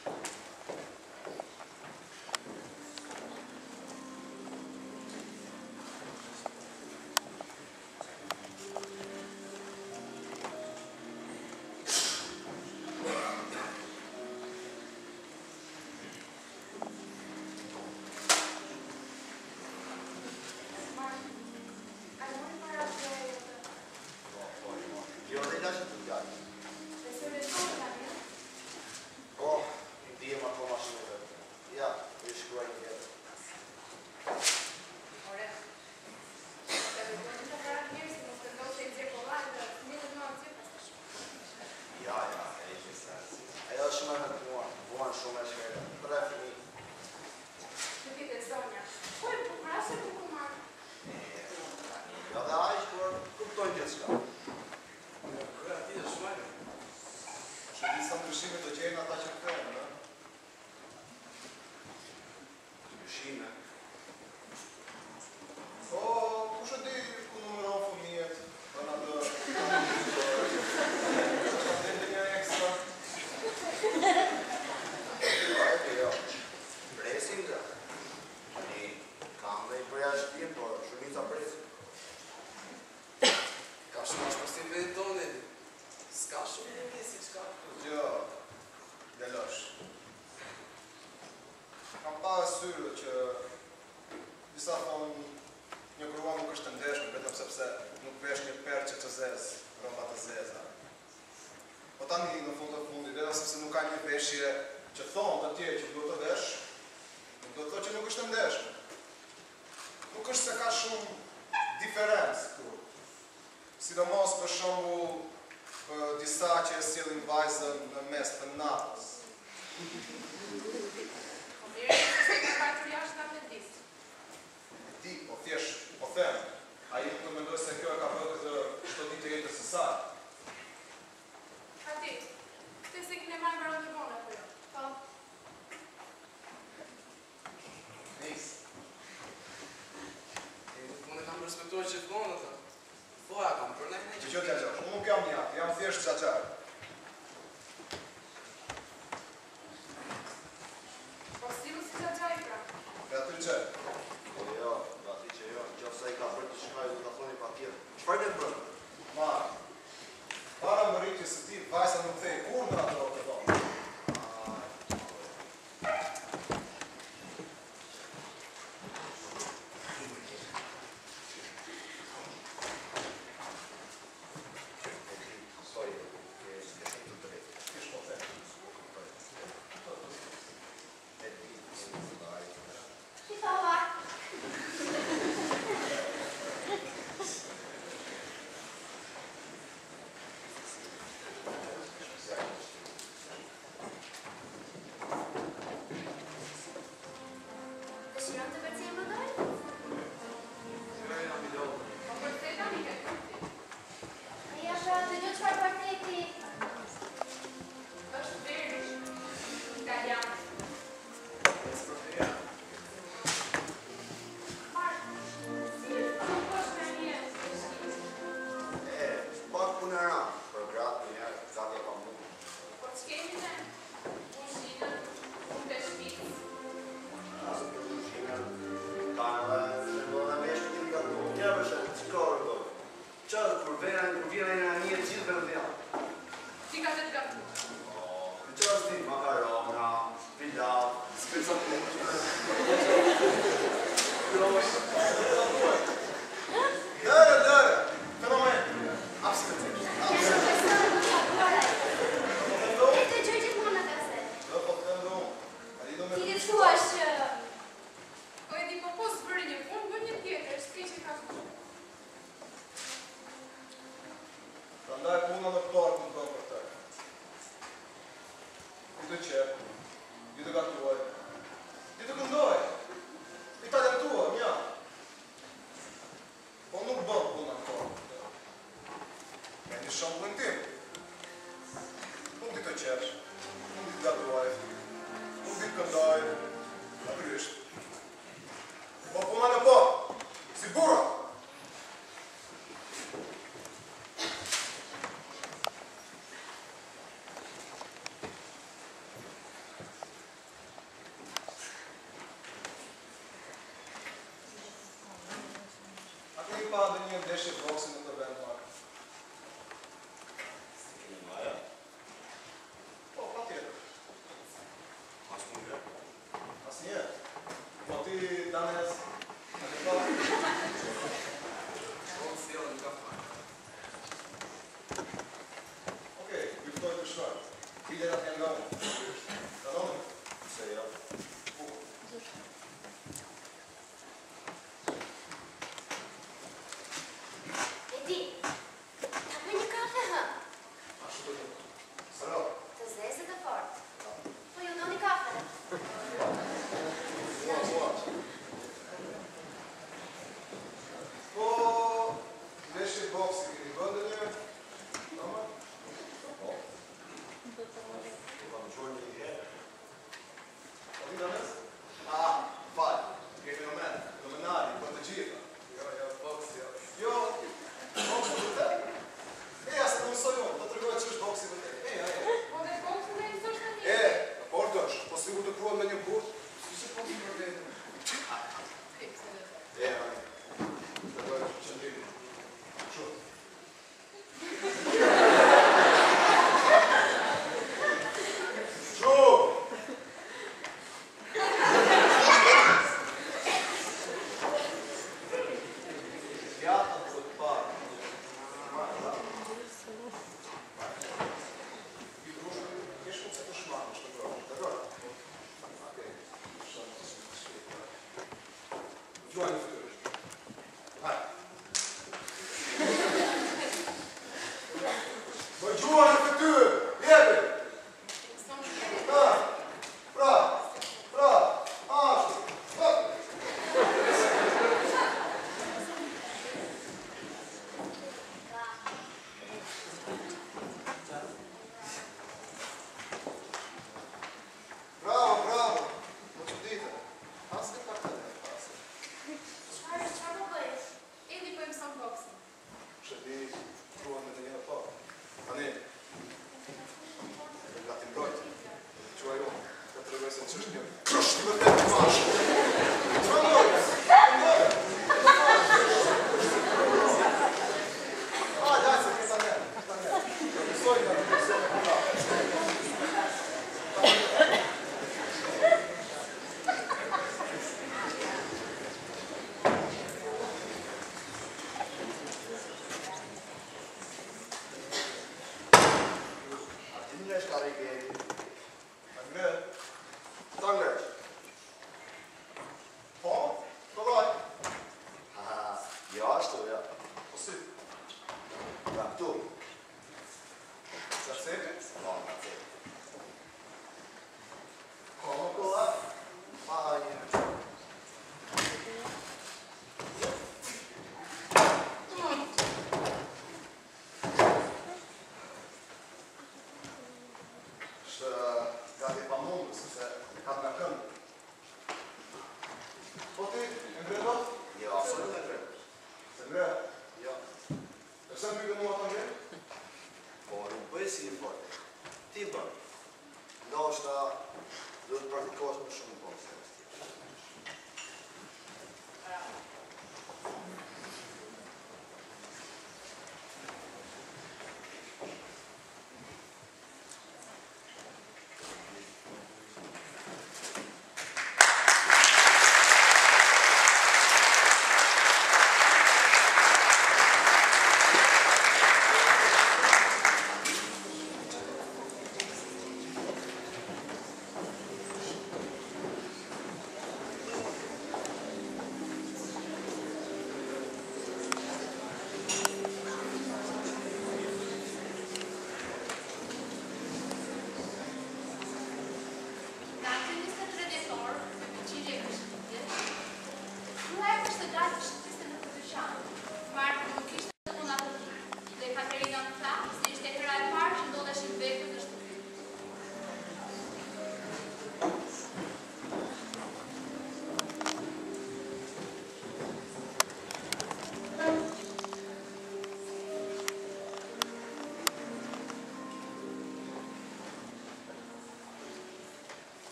Jo, dhe lashe të gjallë. Besoj me tonë tani. Po, i dijem ato mashinëve. Ja, i shkruaj një vjetë. Ore, se do të të parat mirë si mos të ndoshtë e nxjerë kollaj dhe fëmijët më anëzirë pas të shumë. Ja, e ishë sërë. Ajo është shumë e hëtë mua, vuan shumë e shkere. 3 fëmi. Të vite, Sonja. Po e prasë e bukur marë. Ja dhe ajsh, por kuptojnë gjithë shka. Kërë ati dhe shmajnë. Është disa ndryshime të gjejnë ata që kthehen, ëh? Ndryshime. Po, kush e di ku numëron fëmijët? Bën atë. Është atë një ekstra. Jo. Presim dhe. Tani, kam dhe i përja shtim, por shumica presim. Ka shumë është përstim vedin tonë, Edi. S'ka shumë një një si qka. Jo, delosh. Kam parasysh që disa thonë një grua nuk është e ndeshme vetëm sepse nuk vesh një perçe të zezë, rroba të zeza. Po tani në fund të fundit, edhe sepse nuk ka një veshje që thonë të tjerë që duhet të vesh, nuk do të thotë që nuk është e ndeshme. Nuk është se ka shumë diferencë këtu. Sidomos për shembull për disa që e sjellin vajzën në mes të natës. Po mirë, se ka pajtur jashtë nga mendis. Ti, po thjesht, po them, ai nuk të mendoj se kjo e ka bërë këtë çdo ditë të jetës së saj. Ati, këtë se kine marrë baron të vonë, apo jo? Po. Nis. Unë e kam respektuar gjithmonë ata. Foja kam për ne. Që qëtë gjaxhash, unë nuk jam një atë, jam thjesht gjaxhar. Po sill si xhaxhai pra. Beatrice që? Po jo, ati që jo, në qofë se i ka bërë të shkaj, du të thoni pa tjetë. Qëfar ke bërë? Marë. pa dhe një ndeshje boksi në të vend pak? Keni maja? Po, pa tjetër. Asë një gjë? Asë një. Po ti, Danes, a ke pa? Unë si nuk ka fajnë. Okej, juftoj për shfarë. Biletat janë nga unë. Kaloni? Se jo. E di, ta bëj një kafe hë, Ashtu të një. Sëro. të zezë dhe fort. Po ju do një kafe. Mua. Po, ndeshje boksi keni bëndë një? Nama? Po. Po kam qërë një herë. Po ti, Danes? Falë. Ke fenomen. Fenomenali, për të gjitha. Jo, boks, jo. Jo, boksi vërtet? Eja, se të mësoj unë, do të rëgojë që është boksi vërtet. Eja. Po dhe boksi me i sështë në një. Ordosh, po sigur të kruan me një burë. Si që boks në vërtetë? Eja, të rëgojë që qëndiri. Shumë. Gjuani fytyrë. Hajde. Më gjuani fytyrë. Jepi. Pra. Ashtu. Hop. Bravo. Më që dite. Asë pak të ne. Çfarë po bëj? Edi po e mëson boksin. Shëti, kruan me të njëra pa. Ani, nga ti mbrojtë. Quaj unë, ka të rëgoj se në qështë një kështë të vërtet të mashë. Që mbrojtë? Daj se këta ne. Mësoj nga të mësoj me këta. Tangler. Po? Kolaj. Jo, ashtu, ja. Po si? Ja, këtu. Sa sepi? Po, nga të. Ko, më kolaj? Pa, një. Shtë gati pa mundu, sepse ka nga këndë. Po ti, e ngredot? Jo, absolut e krejtë. Se ngredot? Jo. Përse më pyke mua të ngredot? Po, nuk bëjë si një forte. Ti bërë. Ndo është ta duhet të praktikosh më shumë po.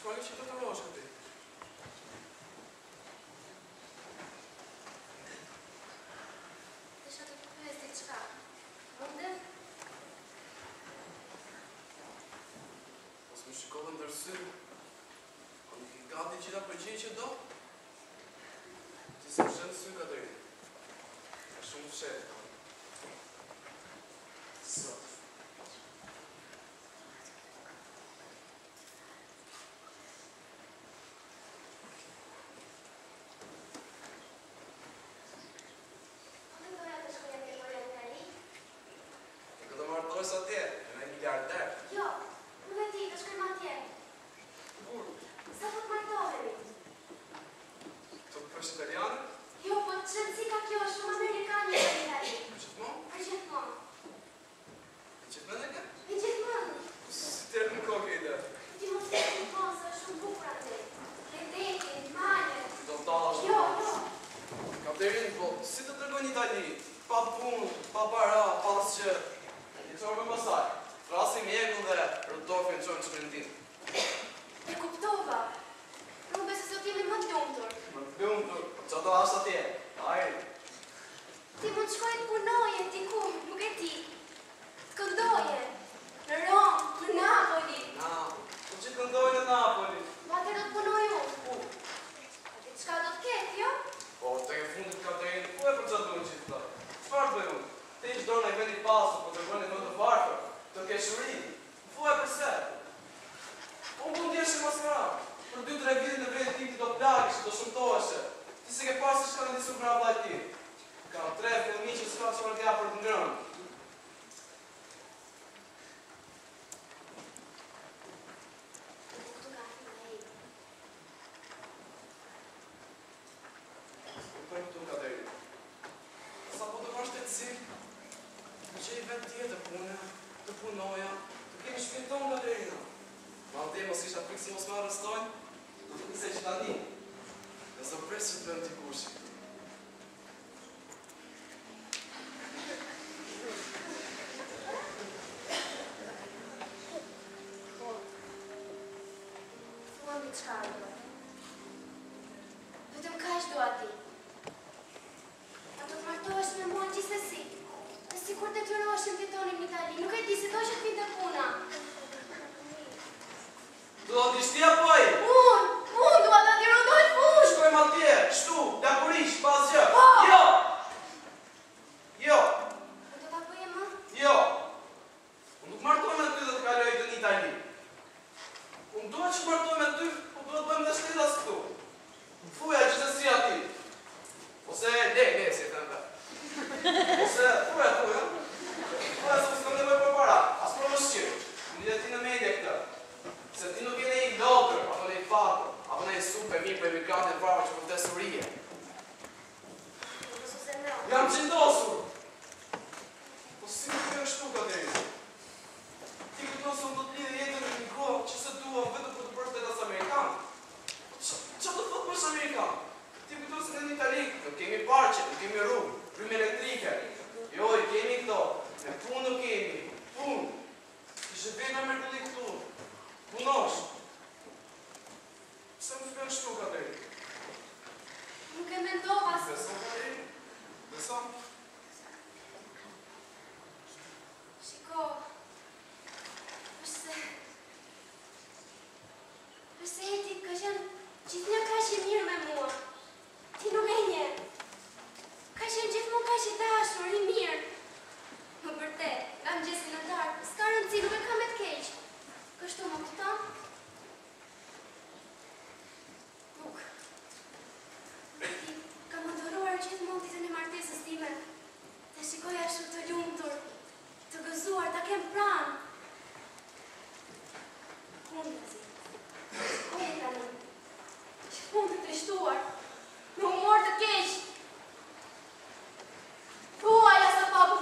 Shkoj që të të rosh këti. Desha të pyes diçka. Mundem? Mos më shikove ndërsy. A nuk i gati gjitha përgjigje që do? Ti se më shenë sy, Katerin. Ka shumë fshetë. Sot. Sa tje, e me miliarder. Jo, nuk e di, të shkojmë atje. Kur? Sa po të martohemi? Të përsh italiane? Jo, po të shëndësi ka kjo, shumë amerikani në Itali. Për gjithmonë? Për gjithmonë. Për gjithmonë e ke? Për gjithmonë. Si të erë në kokë e ide? Ti mos të të gjithmonë, se është shumë bukur atë. Ledetin, male. Do të dash. Jo, jo. Katerin, po, si të tërgoj një Itali? Pa punë, pa para, pa asgjë. I të orme mësaj. Frasim Mjekun dhe Rudolfin qojnë që përndim. E kuptova. Nuk besë se t'jemi më të lumtur. Më të lumtur, që do ashtë atje? Ajri. Ti mund të shkoj të punoje, ti ku, nuk e ti. Të këndoje. Në Rom, në Napoli. Po që këndoj në Napoli? Ma te do të punoj unë. Ku? A ti qka do të ketë, jo? Po, të ke fundit Katerin, ku e për që të unë që të të? Qëfar të bëjmë? Te ishtë dorë në i vendi pasu, po të rëgjoni më të farfër, të keshuri. Fu e përse? Po më ndjeshe maskara. Për 2-3 vitit në vendi tim ti do plagësh, do shumëtoheshe. Ti se ke pasë që ka në disur pra vllaj tim. Kam 3 fëmi që s'ka që mërtja për të ngrënë. Sa po të vash të cilë, të që i vend tjetër pune, të punoja, të kemi shpinë tonë, Katerina. Ma në mos isha frikë si mos me arrestojnë, do të këse që tani. Në së presë që të vend t'i kushi. Thua mi qka do. Vetëm ka ish do ati. A do të martohesh me mua gjithsesi. E si kur të tyroheshim fitonim në Itali, nuk e di se do që të pinte puna. Do t'i shtia poj! Unë, do ata t'i Rodolf, unë! Shkojmë atje, shtu, dakurish, pas gjë. Po! Jo! Jo! A do t'a bëje më? Jo! Unë nuk martoj me ty dhe të kaloj të një Itali. Unë duhet që martoj me ty, po duhet bëjmë dhe shtetas këtu. Fuja gjithësi ati. Ose, le, si e të në të. Ose, fuja, fuja, se s'këm nevoj për para, as për më shqirë. Një dhe ti në medje këtë. Se ti nuk jene i lotër, apo ne i fatër, apo ne i super mirë për emigrante varë që për tesurije. Nuk është se mro. Jam qindosur. Po si nuk e shtu, Katerin? Ti këto se unë do t'lidhe jetën në një kohë që se dua vetëm për të bërë shtetas Amerikanë. Qa do thotë përsh Amerikanë? Ti këto se në një Itali, nuk kemi parqe, nuk kemi rrugë, rrymë elektrike. Jo, i kemi këto, me punë nuk kemi, punë. Ishe vetë me mërkulli këtu, punosh. Pse më fërë shtu, Katerin? Nuk e mendova se... Beson, Katerin? Beson? Shiko... Përse e ti ka qenë gjithë një ka që mirë me mua. Ti nuk e nje. Ka qenë gjithmonë ka që dashur, i mirë. Më vërtet, nga më gjesin në darë, s'ka rëndësi, nuk e ka me të keqë. Kështu më kupton? Nuk. Ti ka më dëruar gjithmonë ditën e martesës time. Të shikoj ashtu të lumtur, të gëzuar, ta kem pranë. Unë të zi. Unë e tani. Unë të trishtuar. Me humor të keq. Thuaja sa pa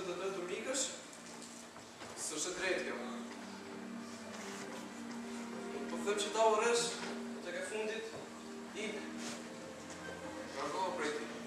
dëtë të mikësh, së shë drejtë kjo. Po thëmë që ta uresh, të ke fundit, ikë. Nërkohë prej ti.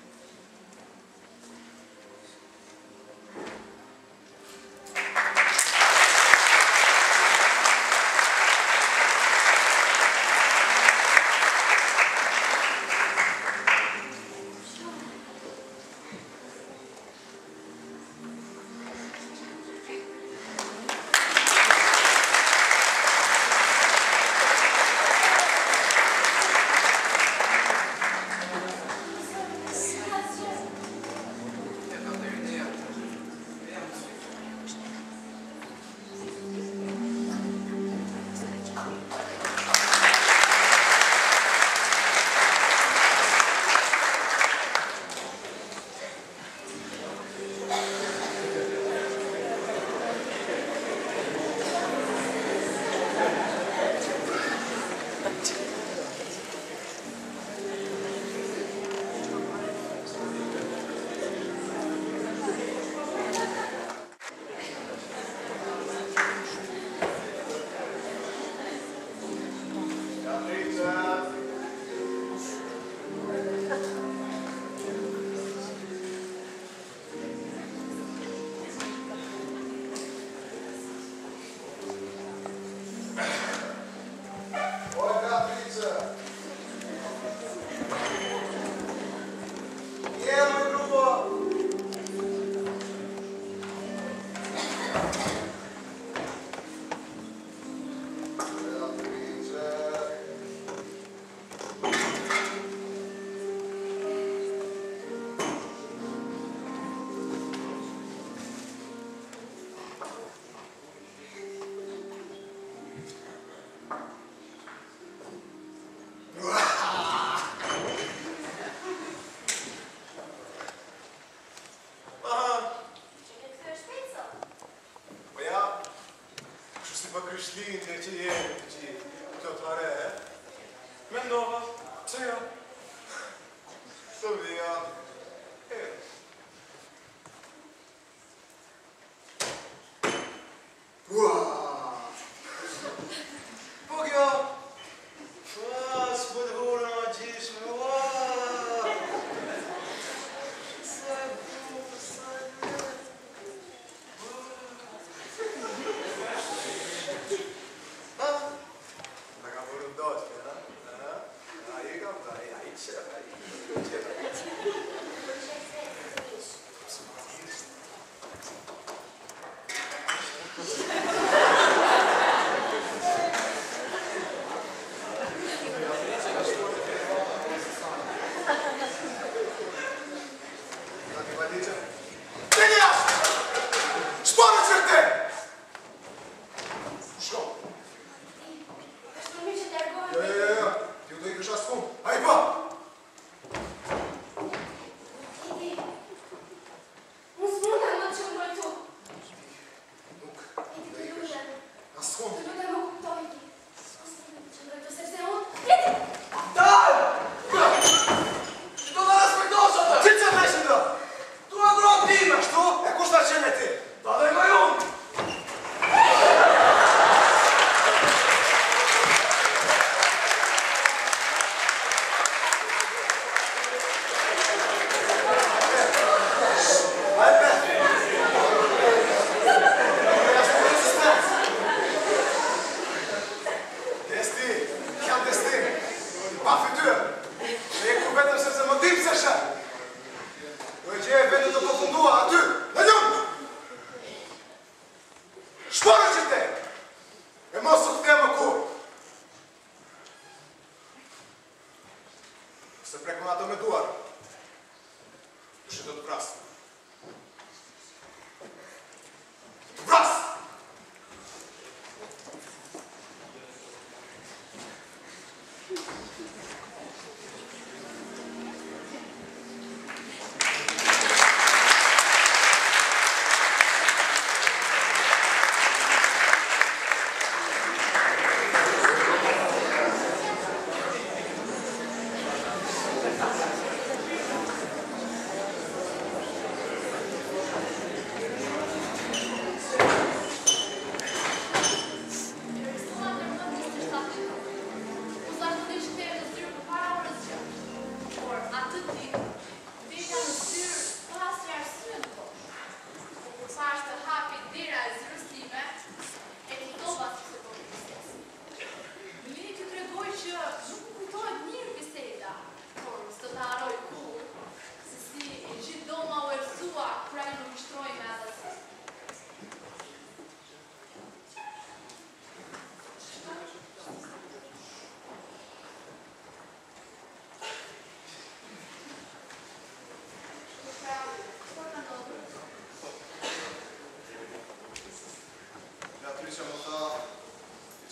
Lindje që jemi që këto të re, mendova, që jo, të vija, po kjo, s'po të vore në gjishme,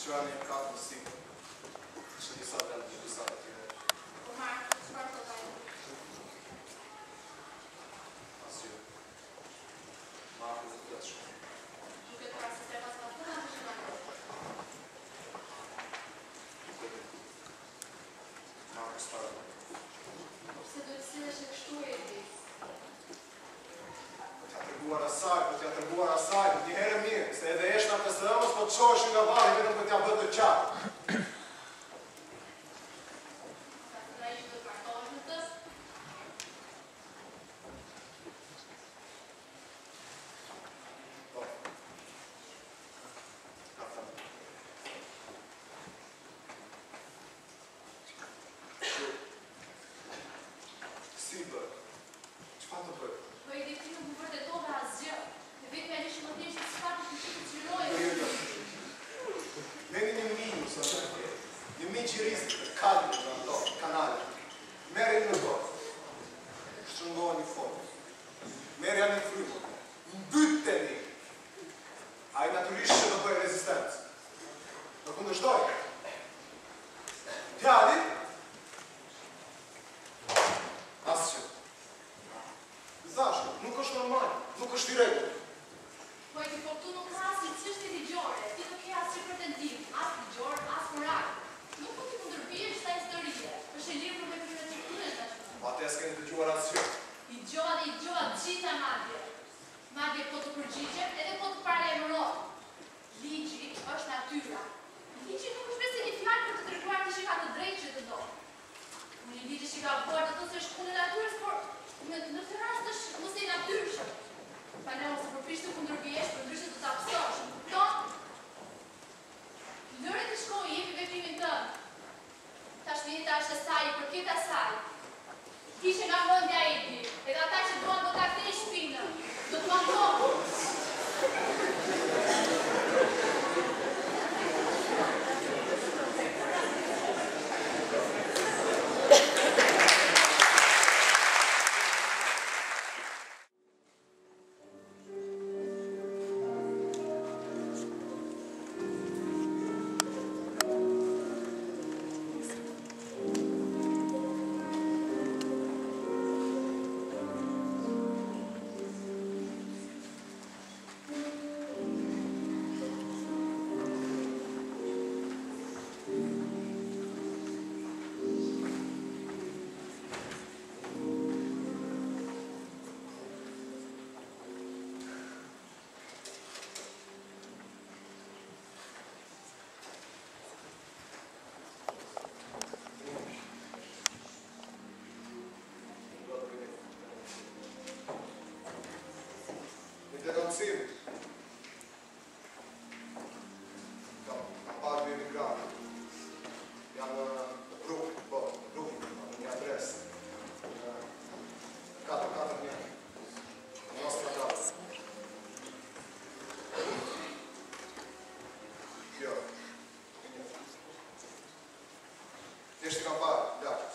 Shkruani e katë në sikë. Që disa vend që disa të tjere. Po Mark, çfarë do bëj? Asgjë. Marku nuk do të shkoj. Duket para se tema s'ka punë atë që do. Marku s'para. Pse do të sillesh e kështu e di? T'ja tërguar asaj, një herë mirë, se edhe eshna PSM-s po të qoheshin nga varri vetëm për t'ja bërë të qatë. Sa të na ishë do të partohesh në tës? Po. Ka thënë. Si bërë? Çfarë të bëjë? Po i di ti nuk më vërtetove asgjë. Në vetë me ishë më thjeshtë se çfarë të të qyrojë. Veni një minju, së të tjerë. Një minjë qiristë, kalmi në ato, kanale. Merë në dorë. Shtrëngohë një foto. Merë janë një frymë. Mbyteni. A i naturisht që do bëjë rezistencë. Do kundështoj. Djali. Asgjë. Zashtë, nuk është normal, nuk është i rregull. Po i di po këtu nuk ka asnjë çështje ligjore. Ti nuk ke asnjë pretendim, as ligjor, as moral. Nuk po ti kundërbihesh kësaj historie. Është e lirë për veprimet që kryesh tashmë. Po atë s'keni dëgjuar asgjë. I gjoha gjitha madje. Madje po të përgjigjem edhe po të paralajmërohet. Ligji është natyra. Ligji nuk është vetëm një fjalë për të treguar ti që ka të drejtë që të do. Një ligj që ka bërë të thotë se është punë e natyrës, por në këtë rast është mos e natyrshëm. Falem ose përpish të kundërbihesh, për ndryshe do ta psosh. Kupton? Lëre të shkojë, jepi veprimin tënd. Tashmita është e saj, përket asaj. Kishe nga mendja e di, edhe ata që duan do ta kthejnë shpinën. Do të mangohen. Denoncim. Kam parë një emigrant. Janë Brooklyn, një adresë. 441. Nostra Data. Kjo. Thjesht kam parë, lagës.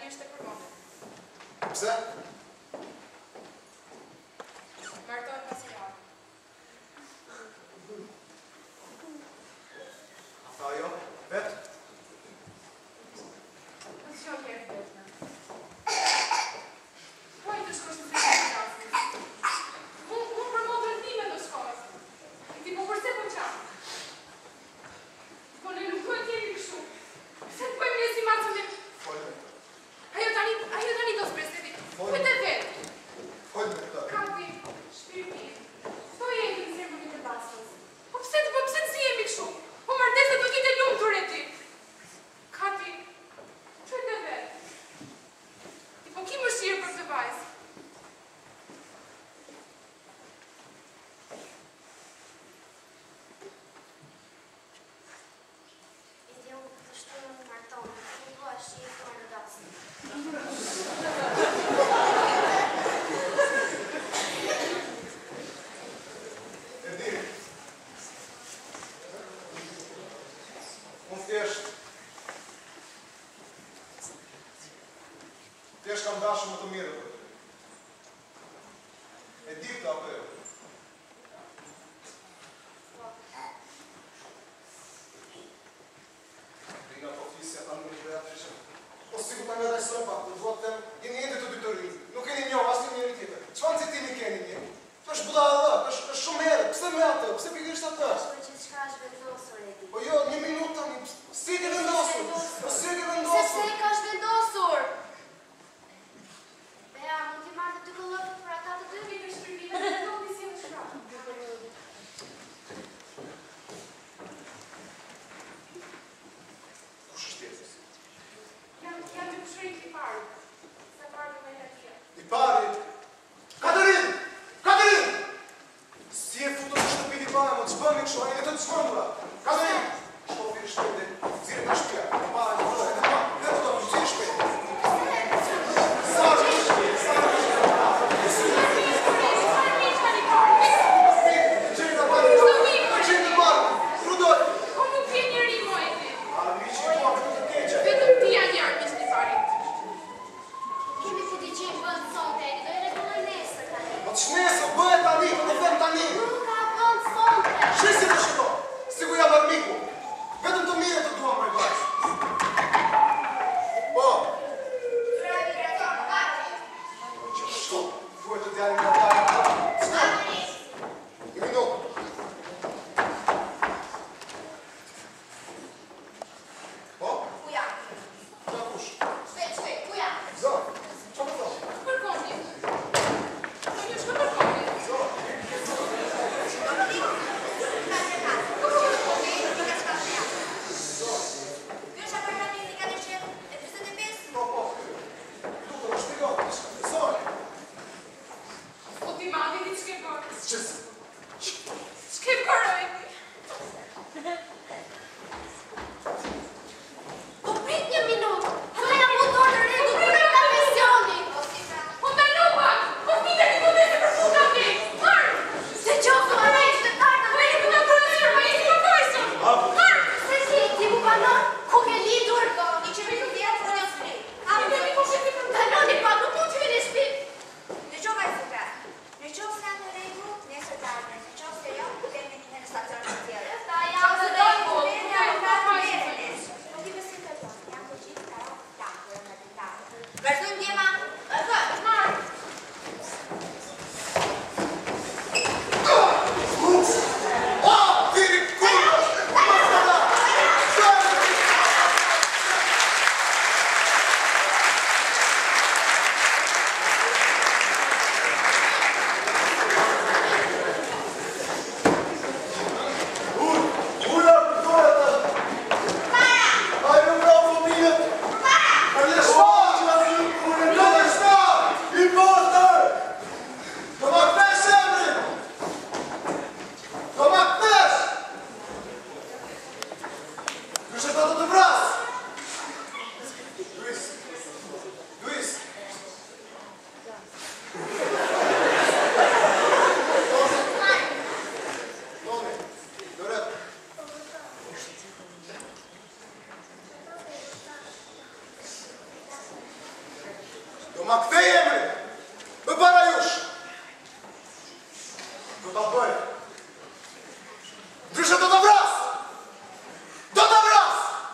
ishte përmendur. Pse? Martohet pas javë. A tha jo? Vetë? Po që jo kjerë vetëme. Po i të shkosh në të qasës. Unë për modrën time do shkosh. I ti po përse po qanë. Po ne nuk duhet jemi kështu. Se të bëjmë një si macën dhe... Folë me këtë. Ajo tani do s'preseti. Folë Kujtë e vetë. Folë me këtë. Kapi, shpirti. Po jemi në zemrën e basës. Po pse të si jemi kështu? Po martesa do t'jete lumë të reti. Kapi, kujtë e vetë. Ti po ki më shirë për të vajzë. Ide unë të shtunë në martonë, nuk dua shqirë të në dasë. E di. Unë thjesht kam dashur më të mirë për ty. E di këtë apo jo? Rina po fisja ta në një Beatrice. Po sigur ta nga rajsërën pak, të duhet të jeni ende të dy të rinë. Nuk keni njohë asnjë njëri tjetër. Çfarë nxitimi keni një? Kjo është budalla, është shumë herë. Pse me atë? Pse pikërisht atë? Shme që qka është vendosur e di. Po jo, një minutë tani. Si ke vendosur? Po si ke vendosur? Sepse ka është vendosur. Bea, mund t'i marrë të këllëpët për ata të dy? Vive shpirvive dhe do t'i si në shkratë. Kush është tjetër? Jam të kushërit i parë. Se parë me e tje. I pari. Katerin! Katerin! Si e futur në shtëpi i parë? ma kthejemi! Më para jush! Do ta bëj! Ndryshe do ta vras! Do ta vras!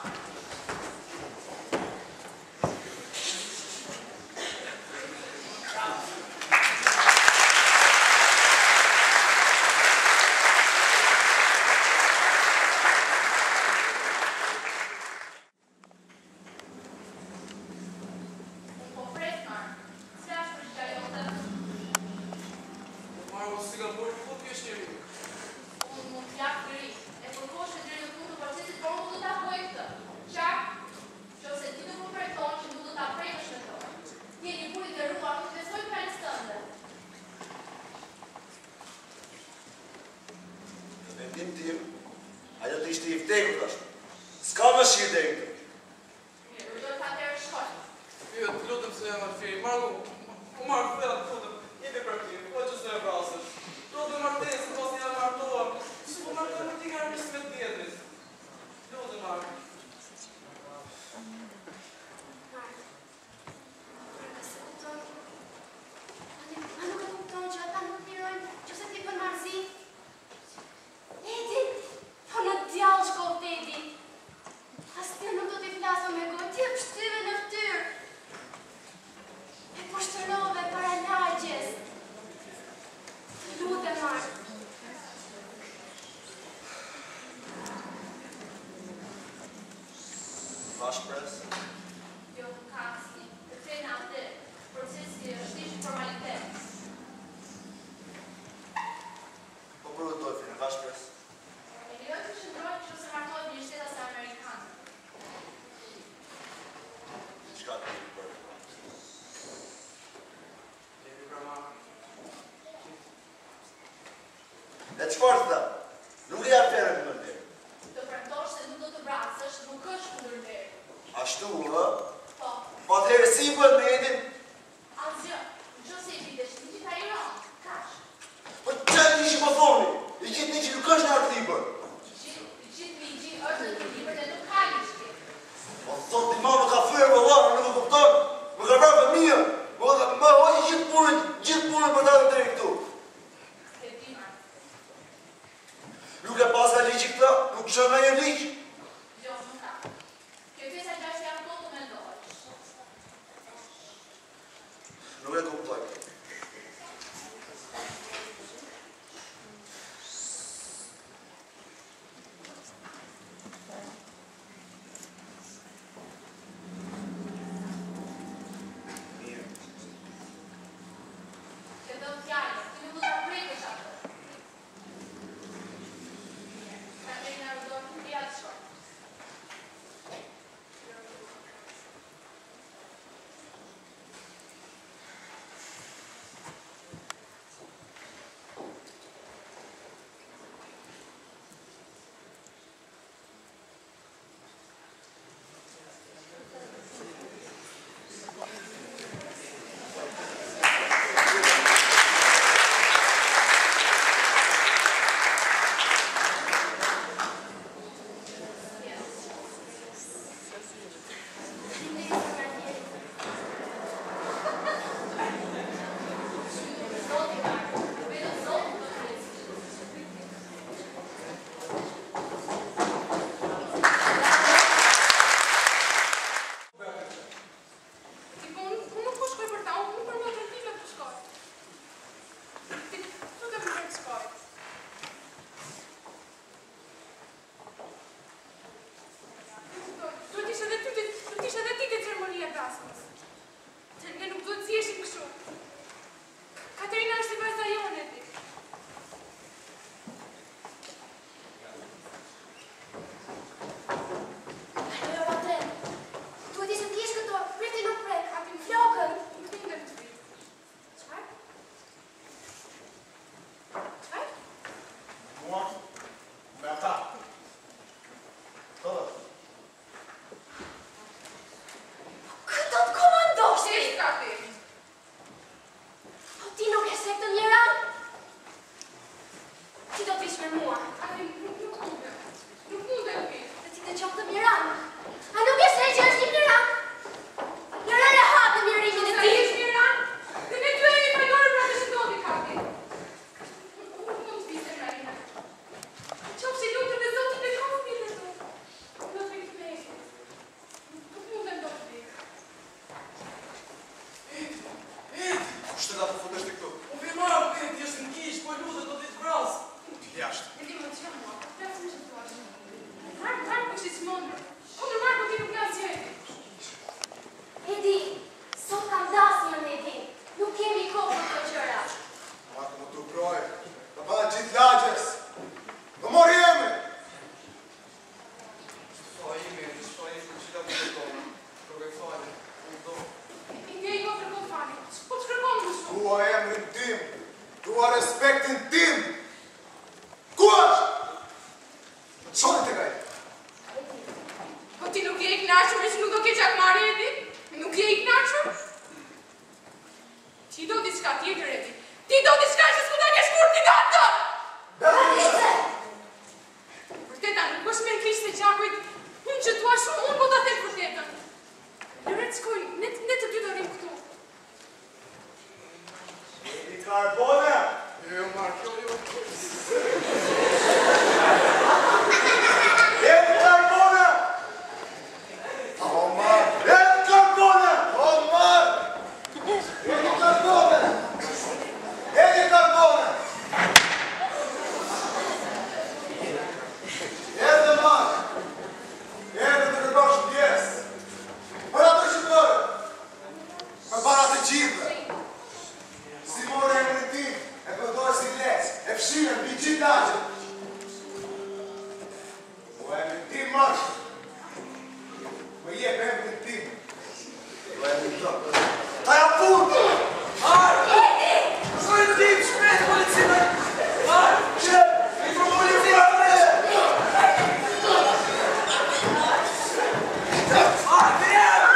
Ajo të ishte I vdekur tash. S'ka më shi I vdekur. Mirë, do ta atëherë shkoj. Jo, të lutem se jam Alfiri. Margo, u marrë këtë, të lutem. Jemi për ti, po që s'e vrasësh. Do të martesë, mos një martohem. Që po martohem me ti nga rrisë me tjetrit. Lutem, Margo. A nuk e kupton që ata nuk mirojnë që se ti për marzi? Edi, po në djallë shkollë të Edi. As të nuk do t'i flasë me gojë, ti e pështyve në ftyrë. E po shtërove para lagjes. Lute, Mark. Vash pres? Jo, ka asnjë. Të trena atë. Procesi është thjesht formalitet. Po përvëtoj, Fine, vash pres? E lejoj të shëndroj që se martohet një shtetas amerikanë. Qka të një për? Jemi për Margo. E qëfar të ta? Nuk e afere për më ndërë. Të premtosh se nuk do të vrasësh, nuk është kundër vlerë. Ashtu, hë? Po, Po atëherë si bën me Edin? asgjë. Nëse I vitesh ti gjitha Iran, kash. Po qëtë një që po thoni? I gjithë një që nuk është në atë libër. I gjithë ligji është në të libër dhe nuk ka ligjti. Po thot ti ma më ka fërë më dharë, nuk e kupton. Më ka vrarë fëmijën. Më hoqë gjithë punën për ta të drejtë këtu. E di, Mark. Nuk e pas ka ligji këta, nuk shë me një ligjë. Jo, nuk ka. Kjo pjesa e gjashtë jam kot të mendohet. Nuk e kuptoj. Mirë. Që do të fjallë, ti nuk do të prekësh atë. Katerina Rudolf, ti atë shkoj. Zoti, Mark, vedo Zoti do të Ti po nuk po shkoj për ta, unë për më drejtive po shkoj. Ti tu të më drejtë shkoj. Duhet ishe edhe ti të ceremonia vrasjes. Ne nuk duhet zjeshim kështu. Katerina është I vajza jone ti. Jo, atre. Duhet ishe t'jesh këto, priti nuk prek, hapim flokën. Nuk mundem të vi. Qfar? Qfar? Mua? Me ata? Të dhe? Këtë do të komandosh Si ti? është ka ti? Po ti nuk e se këtë njëran? Ti do t'vish me mua. Ati nuk mundem. Nuk mundem vi. Dhe ti të qohë të miran. A nuk e se që është një miran? Njëran e hatë në mirërimin e ti. Sa jesh mirë ke gjakmarrje Edi? Nuk je I kënaqur? Ti do diçka tjetër Edi. Ti do diçka që s'ku ta kesh kur ti do atë! Vërteta nuk është me në kishë se Gjakojt, unë që tua shumë, unë po ta them vërtetën. Lëre të shkojnë, ne të dy do rrim këtu. Edi Karbone! Jo, Marko, jo. Edi Karbone! Omar! Edi Karbone! Omar! Edi Karbone! Edi Karbone! Edi Mark! Edi të kërkosh pjesë! Për ato që bërë! Për para të gjithë! Si morë e në tim, e përdojë si lesë, e fshirën, për gjithë daqët! Po e në tim mërshë! Po je për e në tim! Po e në të! Aja punë! Marko! Shkojnë të tim, shpet, policinë! Marko! Që? I për policinë! Marko, jam!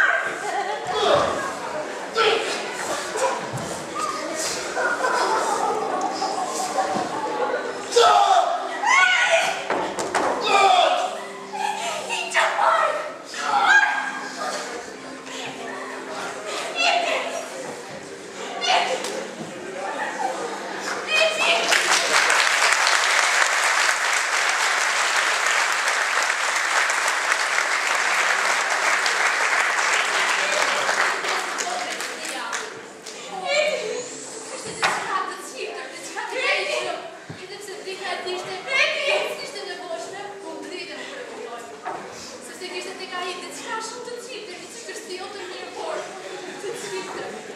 Se kishte tek ai diçka shumë të çiftë, diçka që jo të mirë por, të çiftë.